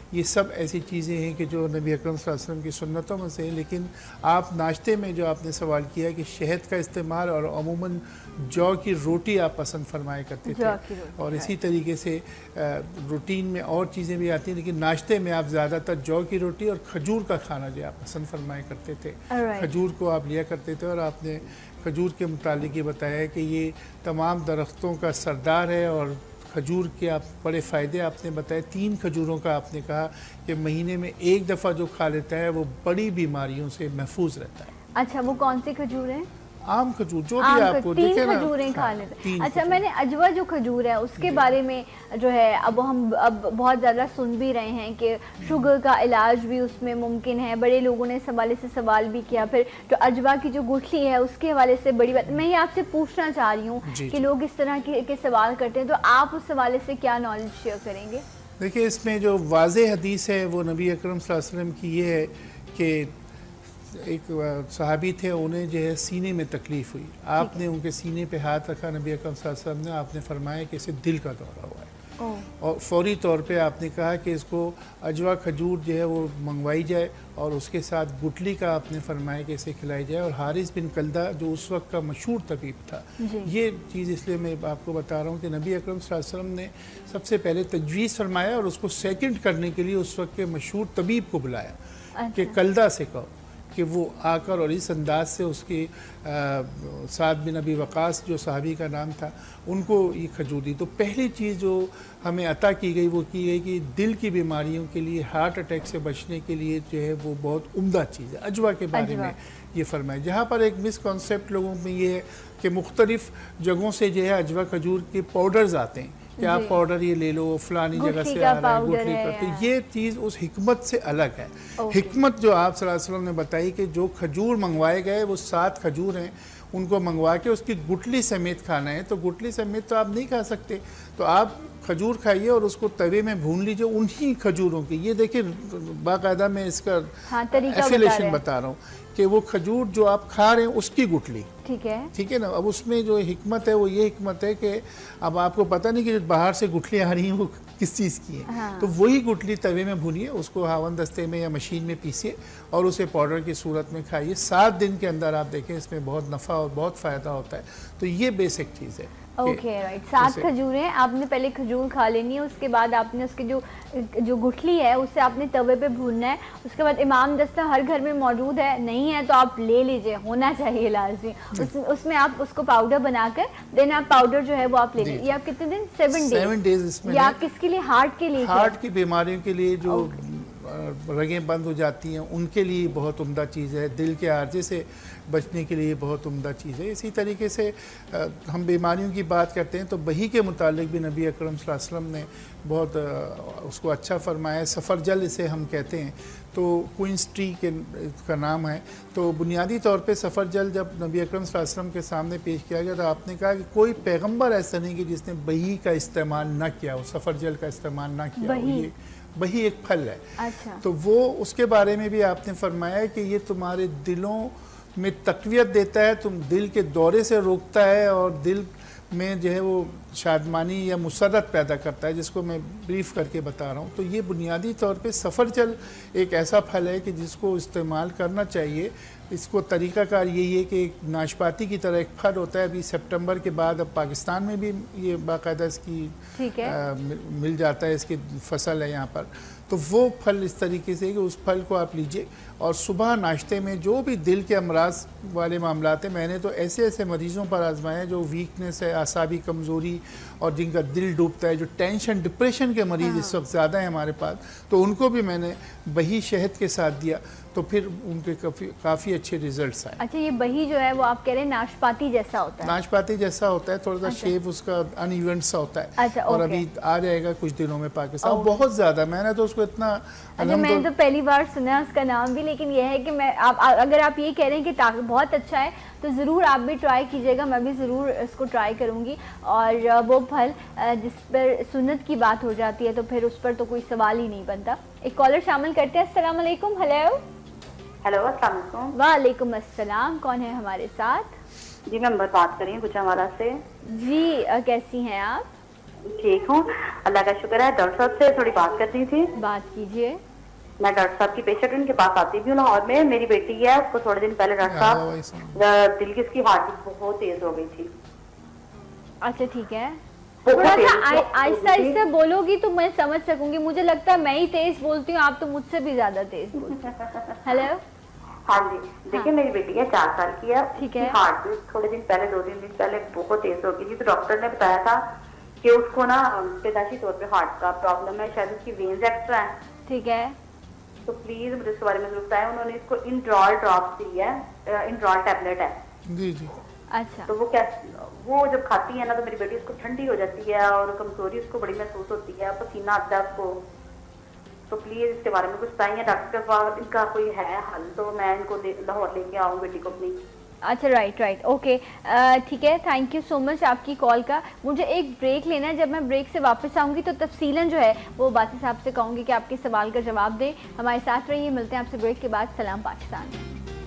یہ سب ایسی چیزیں ہیں کہ جو نبی اکرم صلی اللہ علیہ وسلم کی سنتوں میں سے ہیں. لیکن آپ ناشتے میں جو آپ نے سوال کیا کہ شہد کا استعمال اور عموماً جو کی روٹی آپ پسند فرمایا کرتے تھے, اور اسی طریقے سے روٹین میں اور چیزیں بھی آتی ہیں, لیکن ناشتے میں آپ زیادہ تر جو کی روٹی اور کھجور کا کھانا جو آپ پسند فرمایا کرتے تھے. کھجور کو آپ لیا کرتے تھے, اور آپ نے کھجور کے متعلق یہ بتایا ہے کہ یہ تمام درختوں کا سردار ہے, اور کھجور کے آپ بڑے فائدے آپ نے بتائے. 3 کھجوروں کا آپ نے کہا کہ مہینے میں 1 دفعہ جو کھا لیتا ہے وہ بڑی بیماریوں سے محفوظ رہتا ہے. اچھا, وہ کون سی کھجور ہیں؟ عام کھجور جو بھی آپ کو 3 کھجوریں کھا لیتے ہیں. اچھا, میں نے اجوا جو کھجور ہے اس کے بارے میں جو ہے اب ہم بہت زیادہ سن بھی رہے ہیں کہ شوگر کا علاج بھی اس میں ممکن ہے. بڑے لوگوں نے اس حوالے سے سوال بھی کیا. پھر جو اجوا کی جو گٹھلی ہے اس کے حوالے سے بڑی بات میں یہ آپ سے پوچھنا چاہ رہی ہوں کہ لوگ اس طرح کے سوال کرتے ہیں, تو آپ اس حوالے سے کیا نالج شیئر کریں گے؟ دیکھیں, اس میں جو واضح حدیث ہے وہ نبی اکرم صلی اللہ علیہ وسلم کی یہ ہے کہ ایک صحابی تھے, انہیں جو ہے سینے میں تکلیف ہوئی. آپ نے ان کے سینے پہ ہاتھ رکھا نبی اکرم صلی اللہ علیہ وسلم نے, آپ نے فرمایا کہ اسے دل کا دورہ ہوا ہے, اور فوری طور پہ آپ نے کہا کہ اس کو اجوا کھجور جو ہے وہ منگوائی جائے, اور اس کے ساتھ گٹلی کا آپ نے فرمایا کہ اسے کھلائی جائے. اور حارث بن کلدہ جو اس وقت کا مشہور طبیب تھا, یہ چیز اس لیے میں آپ کو بتا رہا ہوں کہ نبی اکرم صلی اللہ علیہ وسلم نے سب سے پہلے تجویز فرمایا, اور اس کو سیکنڈ کرنے کے لیے اس وقت کے مشہور طبیب کو بلایا کہ کلدہ سے کہو کہ وہ آ کر اور اس انداز سے اس کی سعد بن ابی وقاص جو صحابی کا نام تھا ان کو یہ کھجور دی. تو پہلی چیز جو ہمیں عطا کی گئی وہ کی گئی کہ دل کی بیماریوں کے لیے, ہارٹ اٹیک سے بچنے کے لیے جو ہے وہ بہت عمدہ چیز ہے. اجوا کے بارے میں یہ فرمائے, جہاں پر ایک مس کانسیپٹ لوگوں میں یہ ہے کہ مختلف جگہوں سے جو ہے اجوا کھجور کے پاؤڈرز آتے ہیں کہ آپ پاؤڈر یہ لے لو, فلانی جگہ سے آ رہا ہے گٹلی کا. تو یہ چیز اس حکمت سے الگ ہے. حکمت جو آپ صلی اللہ علیہ وسلم نے بتائی کہ جو کھجور منگوائے گئے وہ 7 کھجور ہیں, ان کو منگوا کے اس کی گٹلی سمیت کھانا ہے. تو گٹلی سمیت تو آپ نہیں کھا سکتے, تو آپ کھجور کھائیے اور اس کو توے میں بھون لیجیے انہی کھجوروں کی. یہ دیکھیں باقاعدہ میں اس کا ایفیلیشن بتا رہا ہوں کہ وہ کھجور جو آپ کھا رہے ہیں اس کی گٹلی, ٹھیک ہے نا. اب اس میں جو حکمت ہے وہ یہ حکمت ہے کہ اب آپ کو پتہ نہیں کہ باہر سے گٹھلی آ رہی ہیں وہ کس چیز کی ہیں, تو وہی گٹلی توے میں بھونیے, اس کو ہاون دستے میں یا مشین میں پیسیے اور اسے پاؤڈر کی صورت میں کھائیے. 7 دن کے اندر آپ دیکھیں اس میں بہت نفع اور بہت فائدہ ہوتا ہے. تو یہ بیسک چیز ہے. اوکے رائٹ, 7 کھجوریں آپ نے پہلے کھجور کھا لینی ہے, اس کے بعد آپ نے اس کی جو گٹھلی ہے اسے آپ نے توے پہ بھوننا ہے. اس کے بعد امام دستہ ہر گھر میں موجود ہے, نہیں ہے تو آپ لے لیجئے, ہونا چاہیے لازمی. اس میں آپ اس کو پاؤڈر بنا کر دین آپ پاؤڈر جو ہے وہ آپ لے لیں. یہ آپ کتنے دن 7 ڈیز اس میں. یا کس کے لیے؟ ہارٹ کے لیے, ہارٹ کی بیماریوں کے لیے, جو رگیں بند ہو جاتی ہیں ان کے لیے بہت عمدہ چیز ہے. دل کے عارضے سے بچنے کے لیے بہت عمدہ چیز ہے. اسی طریقے سے ہم بیماریوں کی بات کرتے ہیں تو بہی کے متعلق بھی نبی اکرم صلی اللہ علیہ وسلم نے بہت اس کو اچھا فرمایا. سفرجل اسے ہم کہتے ہیں, تو کوئنس ٹری کا نام ہے. تو بنیادی طور پہ سفرجل جب نبی اکرم صلی اللہ علیہ وسلم کے سامنے پیش کیا گیا تو آپ نے کہا کہ کوئی پیغمبر ایسا نہیں کہ جس نے بہی کا استعمال نہ کیا ہو, سفرجل کا استعمال نہ کیا ہو. یہ بہی ایک پھل ہے. تو وہ اس کے بارے میں بھی آپ نے فرمایا کہ یہ تمہارے دلوں میں تقویت دیتا ہے, تم دل کے دورے سے روکتا ہے, اور دل میں جو ہے وہ شادمانی یا مسرت پیدا کرتا ہے, جس کو میں بریف کر کے بتا رہا ہوں. تو یہ بنیادی طور پہ سفرجل ایک ایسا پھل ہے کہ جس کو استعمال کرنا چاہیے. اس کو طریقہ کار یہی ہے کہ ایک ناشپاتی کی طرح ایک پھل ہوتا ہے. ابھی سپٹمبر کے بعد اب پاکستان میں بھی یہ باقاعدہ اس کی مل جاتا ہے, اس کی فصل ہے یہاں پر. تو وہ پھل اس طریقے سے کہ اس پھل کو آپ لیجئے اور صبح ناشتے میں جو بھی دل کے امراض والے معاملات ہیں, میں نے تو ایسے مریضوں پر آزمایا ہیں جو ویکنس ہے, اعصابی کمزوری اور جن کا دل ڈوبتا ہے, جو ٹینشن ڈپریشن کے مریض اس وقت زیادہ ہیں ہمارے پاس, تو ان کو بھی میں نے بہی شہد کے ساتھ دیا, تو پھر ان کے کافی اچھے ریزلٹس آئے. اچھا, یہ بہی جو ہے وہ آپ کہہ رہے ہیں ناشپاتی جیسا ہوتا ہے؟ ناشپاتی جیسا ہوتا ہے, تھوڑا سا شیپ اس کا ان ایون سا ہوتا ہے, اور ابھی آ جائے گا کچھ دنوں میں پاکستان. بہت زیادہ میں نے تو اس کو اتنا, اچھا میں نے تو پہلی بار سنا اس کا نام بھی, لیکن یہ ہے کہ میں اگر آپ یہ کہہ رہے ہیں کہ بہت اچھا ہے تو ضرور آپ بھی ٹرائی کیجیے گا, میں بھی ضرور اس کو ٹرائی کروں گی. اور وہ پھل جس پر سنت کی بات ہو جاتی ہے تو پھر اس پر تو کوئی سوال ہی نہیں بنتا. ایک کالر شامل کرتے ہیں. السلام علیکم. ہیلو. ہیلو, السلام علیکم. وعلیکم السلام. کون ہے ہمارے ساتھ؟ جی میں بات کر رہی ہوں گجرانوالہ سے. جی کیسی ہیں آپ؟ ٹھیک ہوں, اللہ کا شکر ہے. ڈاکٹر صاحب سے تھوڑی بات کرنی تھی. بات کیجیے. میں ڈاکٹر صاحب کی پیشنٹ ہوں, ان کے پاس آتی بھی ہوں لاہور میں. میری بیٹی ہے, اس کو تھوڑے دن پہلے ڈاکٹر صاحب دل کی اس کی ہارٹ بیٹ بہت تیز ہو گئی تھی. اچھا ٹھیک ہے, تھوڑا سا آہستہ آہستہ بولو گی تو میں سمجھ سکوں گی. مجھے لگتا ہے میں ہی تیز بولتی ہوں, آپ تو مجھ سے بھی زیادہ تیز بولتی ہیں. ہیلو. ہاں جی, دیکھیں میری بیٹی ہے 4 سال کی ہے. ٹھیک ہے. ہارٹ بیٹ تھوڑے دن پہلے 2-3 دن پہلے بہت تیز ہو گئی تھی, تو ڈاکٹر نے بتایا تھا کہ اس کو نا پیدائشی طور پہ ہارٹ کا پرابلم ہے, شاید اس کی وینز ایکسٹرا ہیں. ٹھیک ہے. تو پلیز مجھے اس کے بارے میں ضرور بتائیں. انہوں نے اس کو انڈرال ڈراپس دی ہے, انڈرال ٹیبلٹ ہے. جی جی. اچھا. تو وہ جب کھاتی ہے نا تو میری بیٹی اس کو ٹھنڈی ہو جاتی ہے اور کمزوری اس کو بڑی محسوس ہوتی ہے, پسینہ آتا ہے اس کو. تو پلیز اس کے بارے میں کچھ بتائیے. ڈاکٹر کے پاس ان کا کوئی ہے حل تو میں ان کو لاہور لے کے آؤں بیٹی کو اپنی. اچھا رائٹ اوکے ٹھیک ہے. تھینک یو سو مچ آپ کی کال کا. مجھے ایک بریک لینا ہے, جب میں بریک سے واپس آؤں گی تو تفصیلاً جو ہے وہ باسی صاحب سے کہوں گی کہ آپ کے سوال کا جواب دیں. ہمارے ساتھ رہیے, ملتے ہیں آپ سے بریک کے بعد. سلام پاکستان.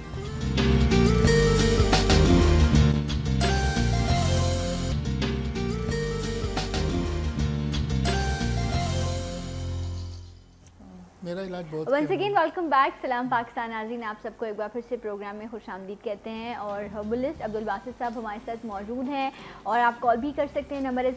میرا علاج بہت ونس اگین ویلکم بیک. سلام پاکستان ناظرین, آپ سب کو ایک بار پھر سے پروگرام میں خوش آمدید کہتے ہیں. اور ہربلسٹ عبدالباسط صاحب ہمارے ساتھ موجود ہیں, اور آپ کال بھی کر سکتے ہیں. نمبر ہے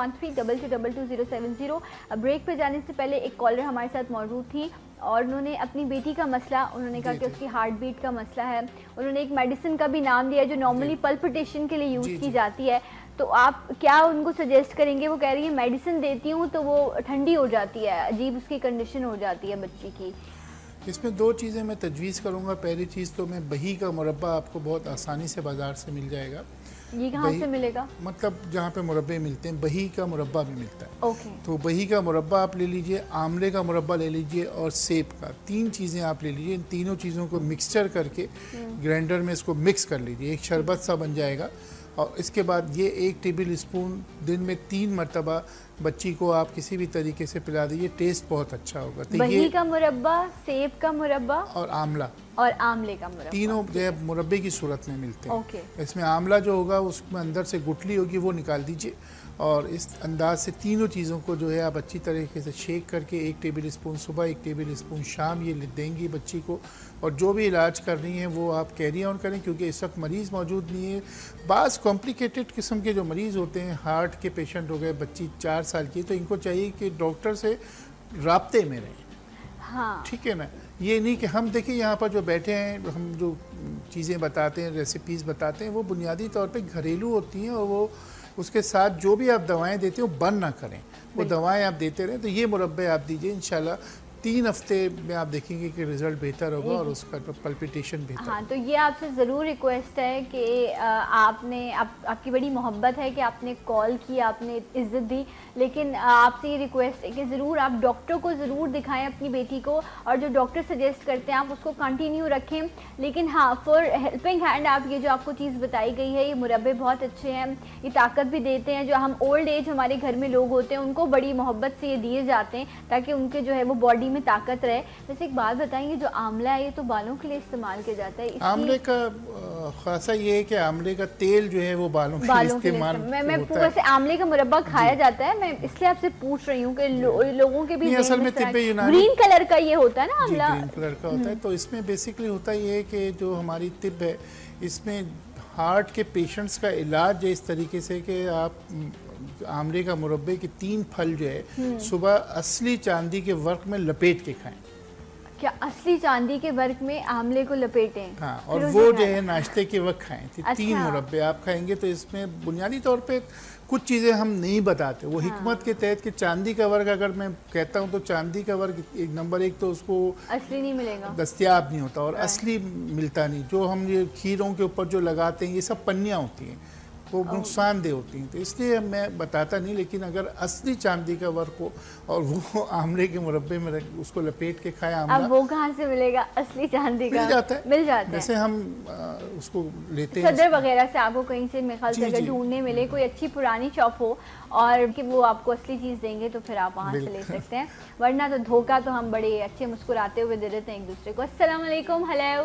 021322222070. بریک پہ جانے سے پہلے ایک کالر ہمارے ساتھ موجود تھی, اور انہوں نے اپنی بیٹی کا مسئلہ, انہوں نے کہا کہ اس کی ہارٹ بیٹ کا مسئلہ ہے. انہوں نے ایک میڈیسن کا بھی نام دیا جو نارملی پلپٹیشن کے لیے یوز کی جاتی ہے. تو آپ کیا ان کو سجیسٹ کریں گے؟ وہ کہہ رہی ہے میڈیسن دیتی ہوں تو وہ ٹھنڈی ہو جاتی ہے, عجیب اس کی کنڈیشن ہو جاتی ہے بچی کی. اس میں 2 چیزیں میں تجویز کروں گا. پہلی چیز تو میں بہی کا مربع آپ کو بہت آسانی سے بازار سے مل جائے گا. یہ کہاں سے ملے گا؟ مطلب جہاں پہ مربے ملتے ہیں, بہی کا مربع بھی ملتا ہے. اوکے. تو بہی کا مربع آپ لے لیجئے, آملے کا مربع لے لیجئے, اور سیب کا. 3 چیزیں آپ لے لیجئے. ان تینوں چیزوں کو مکسچر کر کے گرائنڈر میں اس کو مکس کر لیجئے, ایک شربت سا بن جائے گا. اور اس کے بعد یہ 1 ٹیبل اسپون دن میں 3 مرتبہ بچی کو آپ کسی بھی طریقے سے پلا دیجیے, ٹیسٹ بہت اچھا ہوگا. بہی کا مربع, سیب کا مربع اور آملہ اور آملے کا مربع, تینوں جو مربے کی صورت میں ملتے ہیں. اوکے. اس میں آملہ جو ہوگا اس میں اندر سے گٹلی ہوگی, وہ نکال دیجیے. اور اس انداز سے تینوں چیزوں کو جو ہے آپ اچھی طریقے سے شیک کر کے 1 ٹیبل اسپون صبح, 1 ٹیبل اسپون شام یہ دیں گی بچی کو. اور جو بھی علاج کر رہی ہیں وہ آپ کیری آن کریں, کیونکہ اس وقت مریض موجود نہیں ہے. بعض کمپلیکیٹڈ قسم کے جو مریض ہوتے ہیں, ہارٹ کے پیشنٹ ہو گئے, بچی 4 سال کی, تو ان کو چاہیے کہ ڈاکٹر سے رابطے میں رہیں. ہاں ٹھیک ہے نا. یہ نہیں کہ ہم دیکھیں یہاں پر جو بیٹھے ہیں, ہم جو چیزیں بتاتے ہیں, ریسیپیز بتاتے ہیں, وہ بنیادی طور پہ گھریلو ہوتی ہیں, اور وہ اس کے ساتھ جو بھی آپ دوائیں دیتے ہیں وہ بند نہ کریں. وہ دوائیں آپ دیتے رہیں. تو یہ مربع آپ دیجئے, انشاءاللہ 3 ہفتے میں آپ دیکھیں گے کہ رزلٹ بہتر ہوگا اور اس کا پلپیٹیشن بہتر. ہاں, تو یہ آپ سے ضرور ریکویسٹ ہے کہ آپ نے, آپ کی بڑی محبت ہے کہ آپ نے کال کی, آپ نے عزت دی, لیکن آپ سے یہ ریکویسٹ ہے کہ ضرور آپ ڈاکٹر کو ضرور دکھائیں اپنی بیٹی کو, اور جو ڈاکٹر سجیسٹ کرتے ہیں آپ اس کو کنٹینیو رکھیں. لیکن ہاں, فار ہیلپنگ ہینڈ آپ یہ جو آپ کو چیز بتائی گئی ہے, یہ مربے بہت اچھے ہیں, یہ طاقت بھی دیتے ہیں. جو ہم اولڈ ایج ہمارے گھر میں لوگ ہوتے ہیں ان کو بڑی محبت سے یہ دیے جاتے ہیں تاکہ ان کے جو ہے وہ باڈی میں طاقت رہے. ویسے ایک بات بتائیں گے, جو آملہ ہے یہ تو بالوں کے لیے استعمال کیا جاتا ہے. آملے کا خاصا یہ ہے کہ آملے کا تیل جو ہے وہ بالوں کے لیے استعمال ہوتا ہے. میں پورا سے آملے کا مربع کھایا جاتا ہے, میں اس لیے آپ سے پوچھ رہی ہوں کہ لوگوں کے بھی اصل میں طب یونانی گرین کلر کا یہ ہوتا ہے نا آملہ, گرین کلر کا ہوتا ہے. تو اس میں بیسیکلی ہوتا یہ ہے کہ جو ہماری طب ہے اس میں ہارٹ کے پیشنٹس کا علاج ہے اس طریقے سے کہ آپ آملے کا مربع کے 3 پھل جو ہے صبح اصلی چاندی کے ورق میں لپیٹ کے کھائیں. کیا اصلی چاندی کے ورق میں آملے کو لپیٹیں؟ ہاں, اور وہ جو ہے ناشتے کے وقت کھائیں. 3 مربع آپ کھائیں گے تو اس میں بنیادی طور پہ کچھ چیزیں ہم نہیں بتاتے, وہ حکمت کے تحت کہ چاندی کا ورق اگر میں کہتا ہوں تو چاندی کا ورق نمبر 1 تو اس کو اصلی نہیں ملے گا, دستیاب نہیں ہوتا, اور اصلی ملتا نہیں. جو ہم یہ کھیروں کے اوپر جو لگاتے ہیں یہ سب پنیاں ہوتی ہیں, وہ نقصان دہ ہوتی ہیں. تو اس لیے میں بتاتا نہیں, لیکن اگر اصلی چاندی کا ورق ہو اور وہ آملے کے مربع میں اس کو لپیٹ کے کھائے, آملہ اب وہ کہاں سے ملے گا اصلی چاندی کا؟ مل جاتا ہے جیسے ہم اس کو لیتے ہیں صدر وغیرہ سے, آپ کو کہیں سے میرے خیال سے اگر ڈھونڈنے ملے, کوئی اچھی پرانی شاپ ہو اور کہ وہ آپ کو اصلی چیز دیں گے تو پھر آپ وہاں سے لے سکتے ہیں. ورنہ تو دھوکہ تو ہم بڑے اچھے مسکراتے ہوئے دے دیتے ہیں ایک دوسرے کو. السلام علیکم. ہیلو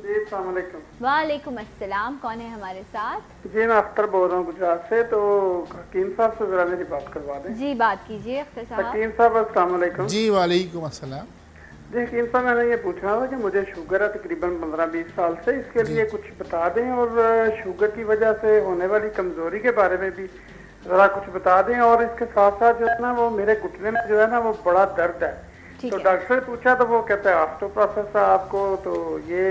جی السلام علیکم۔ वालेकुम अस्सलाम, कौन है हमारे साथ? जी मैं अख्तर बोल रहा हूँ गुजरात से। तो हकीम साहब से जरा मेरी बात करवा दें। जी बात कीजिए अख्तर साहब। हकीम साहब अस्सलाम वालेकुम। जी वालेकुम अस्सलाम। जी हकीम साहब, मैंने ये पूछना था कि मुझे शुगर है तकरीबन 15-20 साल से, इसके लिए कुछ बता दें, और शुगर की वजह से होने वाली कमजोरी के बारे में भी जरा कुछ बता दें। और इसके साथ साथ जो है ना, वो मेरे घुटने में जो है ना वो बड़ा दर्द है। तो डॉक्टर से पूछा तो वो कहते हैं ऑस्टियोपोरोसिस है आपको, तो ये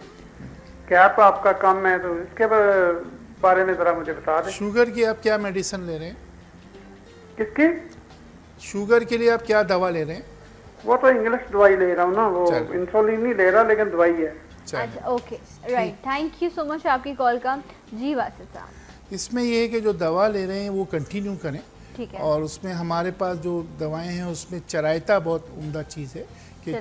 कैप आपका कम है, तो इसके बारे में जरा मुझे बता दें। शुगर की आप क्या मेडिसिन ले रहे हैं? किसकी? शुगर के लिए आप क्या दवा ले रहे हैं? वो तो इंग्लिश दवाई ले रहा हूँ ना, वो इंसुलिन नहीं ले रहा लेकिन दवाई है। अच्छा okay right, thank you so much आपकी कॉल का। जी वासिफ साहब, इसमें ये है कि जो दवा ले रहे हैं वो कंटिन्यू करें। ठीक है। और उसमें हमारे पास जो दवाएं हैं उसमें चरायता बहुत उम्दा चीज़ है कि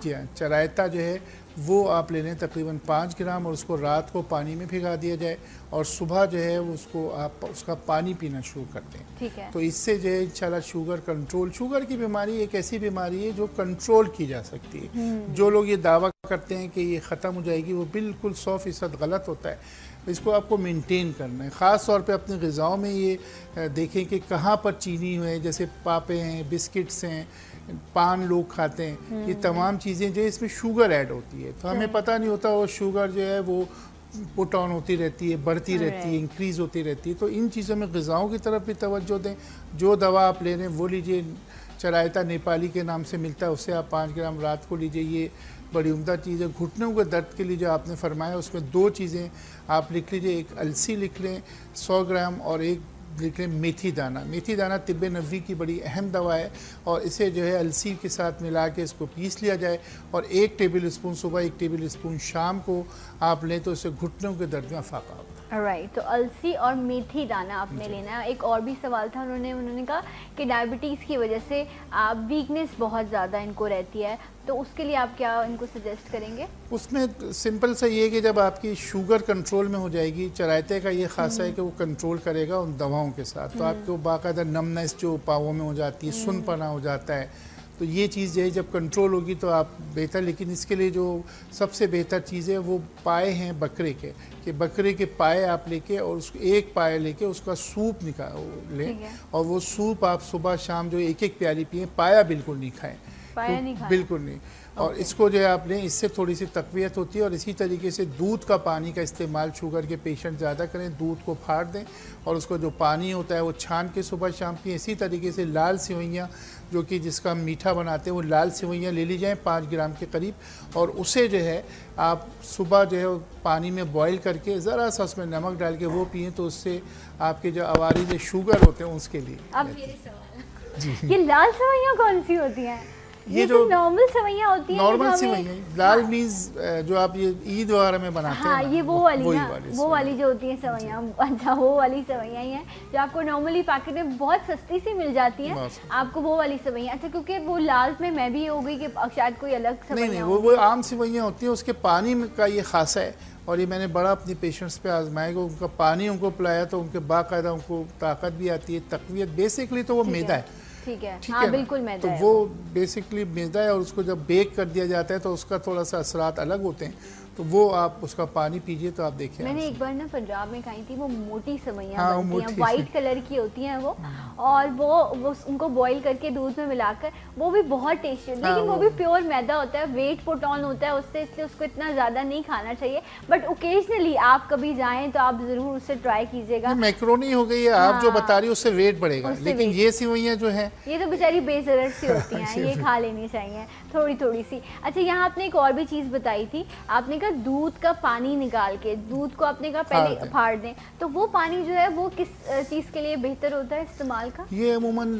चरायता जो है वो आप ले लें तकरीबन 5 ग्राम, और उसको रात को पानी में भिगा दिया जाए और सुबह जो है उसको आप उसका पानी पीना शुरू कर दें। ठीक है। तो इससे जो है इंशाल्लाह शुगर कंट्रोल, शुगर की बीमारी एक ऐसी बीमारी है जो कंट्रोल की जा सकती है। जो लोग ये दावा करते हैं कि ये ख़त्म हो जाएगी, वो बिल्कुल 100% गलत होता है। इसको आपको मेंटेन करना है। ख़ास तौर पे अपनी ग़िज़ाओं में ये देखें कि कहाँ पर चीनी है, जैसे पापे हैं, बिस्किट्स हैं, पान लोग खाते हैं, ये तमाम चीज़ें जो है इसमें शुगर ऐड होती है। तो हमें पता नहीं होता वो शुगर जो है वो पुट ऑन होती रहती है, बढ़ती रहती है, इंक्रीज़ होती रहती है। तो इन चीज़ों में ग़िज़ाओं की तरफ भी तवज्जो दें। जो दवा आप ले रहे हैं वो लीजिए, चरायता नेपाली के नाम से मिलता है, उससे आप 5 ग्राम रात को लीजिए। ये बड़ी उम्दा चीज़ है। घुटनों के दर्द के लिए जो आपने फरमाया उसमें 2 चीज़ें आप लिख लीजिए, एक अलसी लिख लें 100 ग्राम, और एक लिख लें मेथी दाना। मेथी दाना तिब्बे नबवी की बड़ी अहम दवा है, और इसे जो है अलसी के साथ मिला के इसको पीस लिया जाए, और 1 टेबल स्पून सुबह, 1 टेबल स्पून शाम को आप लें तो इससे घुटनों के दर्द में फ़ाक़ा होता है। राइट, तो अलसी और मेथी दाना आपने लेना है। एक और भी सवाल था, उन्होंने कहा कि डायबिटीज़ की वजह से वीकनेस बहुत ज़्यादा इनको रहती है, तो उसके लिए आप क्या इनको सजेस्ट करेंगे? उसमें सिंपल सा ये है कि जब आपकी शुगर कंट्रोल में हो जाएगी, चरायते का ये खासा है कि वो कंट्रोल करेगा उन दवाओं के साथ। तो आपको बाकायदा नमनेस जो पाँवों में हो जाती है, सुनपना हो जाता है, तो ये चीज़ जो है जब कंट्रोल होगी तो आप बेहतर। लेकिन इसके लिए जो सबसे बेहतर चीज़ है वो पाए हैं बकरे के, कि बकरे के पाए आप लेके और उसको एक पाए लेके उसका सूप निकाल लें, और वो सूप आप सुबह शाम जो 1-1 प्याली पिए। पाया बिल्कुल नहीं खाएं, पाया नहीं खाएं, बिल्कुल नहीं। और इसको जो है आप लें, इससे थोड़ी सी तक़वियत होती है। और इसी तरीके से दूध का पानी का इस्तेमाल शुगर के पेशेंट ज़्यादा करें। दूध को फाड़ दें और उसको जो पानी होता है वो छान के सुबह शाम पिए। इसी तरीके से लाल सेवइयाँ, जो कि जिसका मीठा बनाते हैं, वो लाल सेवइयाँ ले ली जाएँ 5 ग्राम के करीब, और उसे जो है आप सुबह जो है पानी में बॉईल करके ज़रा सा उसमें नमक डाल के वो पिएँ, तो उससे आपके जो अवारिज शुगर होते हैं उसके लिए। अब मेरे सवाल, ये लाल सेवइयाँ कौन सी होती हैं? ये जो नॉर्मल सेवइयाँ होती हैं, नॉर्मल सेवइयाँ, लाल मीज़ जो आप ये ईद वगैरह में बनाते हैं। हाँ, ये वो वाली ना, वो वाली जो होती है सेवइयाँ। अच्छा, वो वाली सेवइयाँ ही हैं जो आपको नॉर्मली पैकेट में बहुत सस्ती सी मिल जाती हैं, आपको वो वाली सेवइयाँ। अच्छा, क्योंकि वो लाल में मैं भी हो गई कि शायद कोई अलग सेवइयाँ नहीं, वो आम सेवइयाँ होती हैं, उसके पानी का ये खासा है। और ये मैंने बड़ा अपने पेशेंट्स पे आजमाया, उनका पानी उनको पिलाया तो उनके बाकायदा उनको ताकत भी आती है, तक़वियत। बेसिकली तो वो मैदा है, ठीक है, ठीक हाँ, है, बिल्कुल मैदा तो है वो बेसिकली मैदा है। और उसको जब बेक कर दिया जाता है तो उसका थोड़ा सा असरात अलग होते हैं। तो वो आप उसका पानी पीजिए तो आप देखिए। मैंने एक बार ना पंजाब में खाई थी, वो मोटी सेवइयाँ हाँ, बनती हैं, वाइट कलर की होती हैं वो, और वो उनको बॉईल करके दूध में मिलाकर, वो भी बहुत टेस्टी होती है। लेकिन वो भी प्योर मैदा होता है, वेट पुट ऑन होता है उससे, इसलिए उसको इतना ज़्यादा नहीं खाना चाहिए। बट ओकेजनली आप कभी जाएँ तो आप ज़रूर उससे ट्राई कीजिएगा। मैक्रोनी हो गई है, आप जो बता रही हो उससे वेट बढ़ेगा, लेकिन ये सेवइयाँ जो है ये तो बेचारी बेजरर सी होती हैं, ये खा लेनी चाहिए थोड़ी थोड़ी सी। अच्छा, यहाँ आपने एक और भी चीज़ बताई थी, आपने कहा दूध का पानी निकाल के, दूध को आपने कहा पहले फाड़ दें, तो वो पानी जो है वो किस चीज़ के लिए बेहतर होता है इस्तेमाल का? ये अमूमन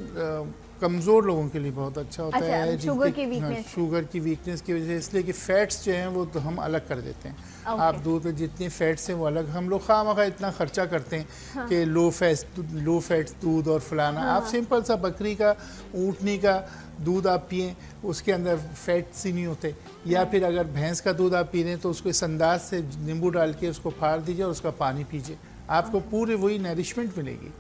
कमज़ोर लोगों के लिए बहुत अच्छा होता है, शुगर की वीकनेस, शुगर की वीकनेस की वजह से। इसलिए कि फ़ैट्स जो हैं वो तो हम अलग कर देते हैं। आप दूध में जितने फ़ैट्स हैं वो अलग, हम लोग खामखा इतना ख़र्चा करते हैं कि लो फैट्स दूध और फलाना। आप सिंपल सा बकरी का, ऊँटनी का दूध आप पिएँ, उसके अंदर फैट्स ही नहीं होते। या फिर अगर भैंस का दूध आप पी रहे हैं तो उसको इस अंदाज से नींबू डाल के उसको फाड़ दीजिए और उसका पानी पीजिए, आपको पूरी वही नरिशमेंट मिलेगी।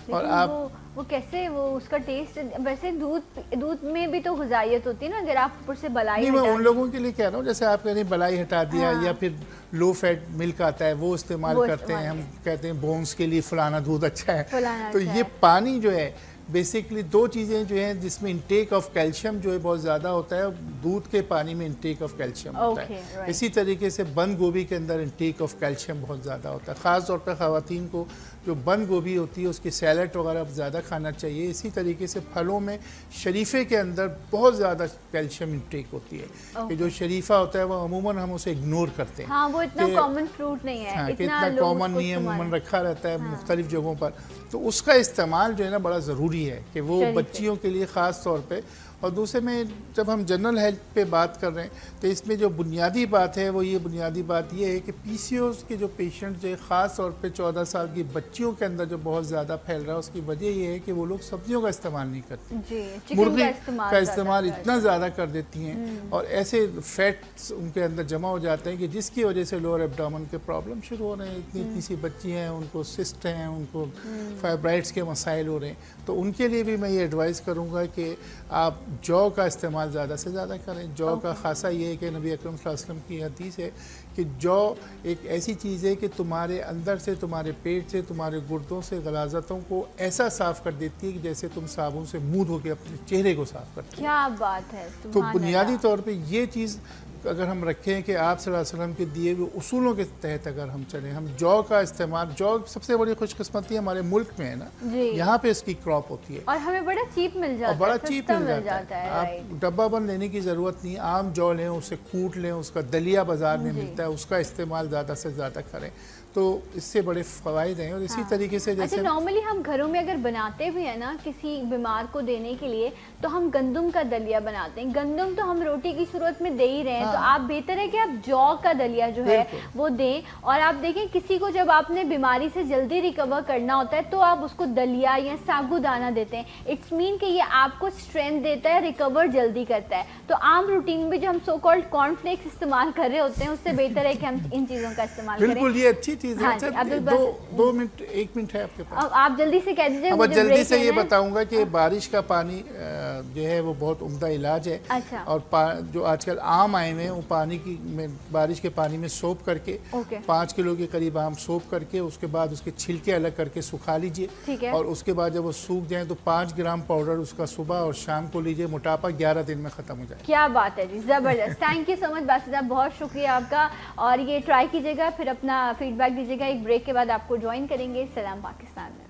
اور آپ وہ کیسے وہ اس کا ٹیسٹ ویسے دودھ میں بھی تو غذائیت ہوتی ہے نا، اگر آپ اوپر سے بلائی نہیں، میں ان لوگوں کے لیے کہہ رہا ہوں جیسے آپ کہہ رہے ہیں بلائی ہٹا دیا، یا پھر لو فیٹ ملک آتا ہے وہ استعمال کرتے ہیں، ہم کہتے ہیں بونس کے لیے فلانا دودھ اچھا ہے، تو یہ پانی جو ہے بیسیکلی دو چیزیں جو ہیں جس میں انٹیک آف کیلشیم جو ہے بہت زیادہ ہوتا ہے، دودھ کے پانی میں انٹیک آف کیلشیم ہوتا ہے، اسی طریقے سے بند گوبھی کے اندر انٹیک آف کیلشیم بہت زیادہ ہوتا ہے، خاص طور پہ خواتین کو جو بند گوبھی ہوتی ہے اس کی سیلڈ وغیرہ زیادہ کھانا چاہیے، اسی طریقے سے پھلوں میں شریفے کے اندر بہت زیادہ کیلشیم انٹیک ہوتی ہے، کہ جو شریفہ ہوتا ہے وہ عموماً ہم اسے اگنور کرتے ہیں، ہاں وہ اتنا کامن فروٹ نہیں ہے، اتنا کامن نہیں ہے، عموماً رکھا رہتا ہے مختلف جگہوں پر، تو اس کا استعمال جو ہے نا بڑا ضروری ہے کہ وہ بچیوں کے لیے خاص طور پہ۔ اور دوسرے میں جب ہم جنرل ہیلتھ پہ بات کر رہے ہیں تو اس میں جو بنیادی بات ہے وہ یہ بنیادی بات یہ ہے کہ پی سی اوز کے جو پیشنٹ جو خاص طور پہ 14 سال کی بچیوں کے اندر جو بہت زیادہ پھیل رہا ہے، اس کی وجہ یہ ہے کہ وہ لوگ سبزیوں کا استعمال نہیں کرتے، مرغی کا استعمال اتنا زیادہ کر دیتی ہیں، اور ایسے فیٹس ان کے اندر جمع ہو جاتے ہیں کہ جس کی وجہ سے لوور ایبڈومن کے پرابلم شروع ہو رہے ہیں، اتنی سی بچی ہیں، ان کو سسٹ ہیں، ان کو فائبرائڈس کے مسائل ہو رہے ہیں، تو ان کے لیے بھی میں یہ ایڈوائز کروں گا کہ آپ جو کا استعمال زیادہ سے زیادہ کریں۔ جو کا خاصہ یہ ہے کہ نبی اکرم صلی اللہ علیہ وسلم کی حدیث ہے کہ جو ایک ایسی چیز ہے کہ تمہارے اندر سے، تمہارے پیٹ سے، تمہارے گردوں سے غلاظتوں کو ایسا صاف کر دیتی ہے کہ جیسے تم صابن سے منہ دھو کے اپنے چہرے کو صاف کرتے ہو۔ کیا بات ہے! تو بنیادی طور پہ یہ چیز اگر ہم رکھیں کہ آپ صلی اللہ علیہ وسلم کے دیے ہوئے اصولوں کے تحت اگر ہم چلیں، ہم جو کا استعمال، جو سب سے بڑی خوش قسمتی ہمارے ملک میں ہے نا، یہاں پہ اس کی کراپ ہوتی ہے اور ہمیں بڑا چیپ مل جاتا ہے، بڑا چیپ مل جاتا ہے، آپ ڈبہ بند لینے کی ضرورت نہیں، عام جو لیں، اسے کوٹ لیں، اس کا دلیا بازار میں ملتا ہے، اس کا استعمال زیادہ سے زیادہ کریں، تو اس سے بڑے فوائد ہیں۔ اور اسی طریقے سے جیسے نارملی ہم گھروں میں اگر بناتے بھی ہیں نا کسی بیمار کو دینے کے لیے تو ہم گندم کا دلیا بناتے ہیں، گندم تو ہم روٹی کی صورت میں دے ہی رہے ہیں، تو آپ بہتر ہے کہ آپ جو کا دلیا جو ہے وہ دیں۔ اور آپ دیکھیں کسی کو جب آپ نے بیماری سے جلدی ریکور کرنا ہوتا ہے تو آپ اس کو دلیا یا ساگو دانہ دیتے ہیں، اٹس مین کہ یہ آپ کو اسٹرینتھ دیتا ہے، ریکور جلدی کرتا ہے۔ تو عام روٹین میں جو ہم سو کالڈ کارن فلیکس استعمال کر رہے ہوتے ہیں اس سے بہتر ہے کہ ہم ان چیزوں کا استعمال کریں۔ بالکل، یہ اچھی چیز ہے۔ 2 منٹ 1 منٹ ہے آپ کے پاس، آپ جلدی سے کہہ دیجیے۔ اب جلدی سے یہ بتاؤں گا کہ بارش کا پانی جو ہے وہ بہت عمدہ علاج ہے، اور جو آج کل عام آئے ہوئے ہیں وہ پانی کی بارش کے پانی میں سوپ کر کے 5 کلو کے قریب آم سوپ کر کے اس کے بعد اس کے چھلکے الگ کر کے سکھا لیجئے، اور اس کے بعد جب وہ سوکھ جائیں تو 5 گرام پاؤڈر اس کا صبح اور شام کو لیجئے، موٹاپا 11 دن میں ختم ہو جائے۔ کیا بات ہے جی، زبردست! Thank you so much Basit صاحب، بہت شکریہ آپ کا، اور یہ ٹرائی کیجیے گا، پھر اپنا فیڈ بیک دیجیے گا۔ ایک بریک کے بعد آپ کو جوائن کریں گے سلام پاکستان میں۔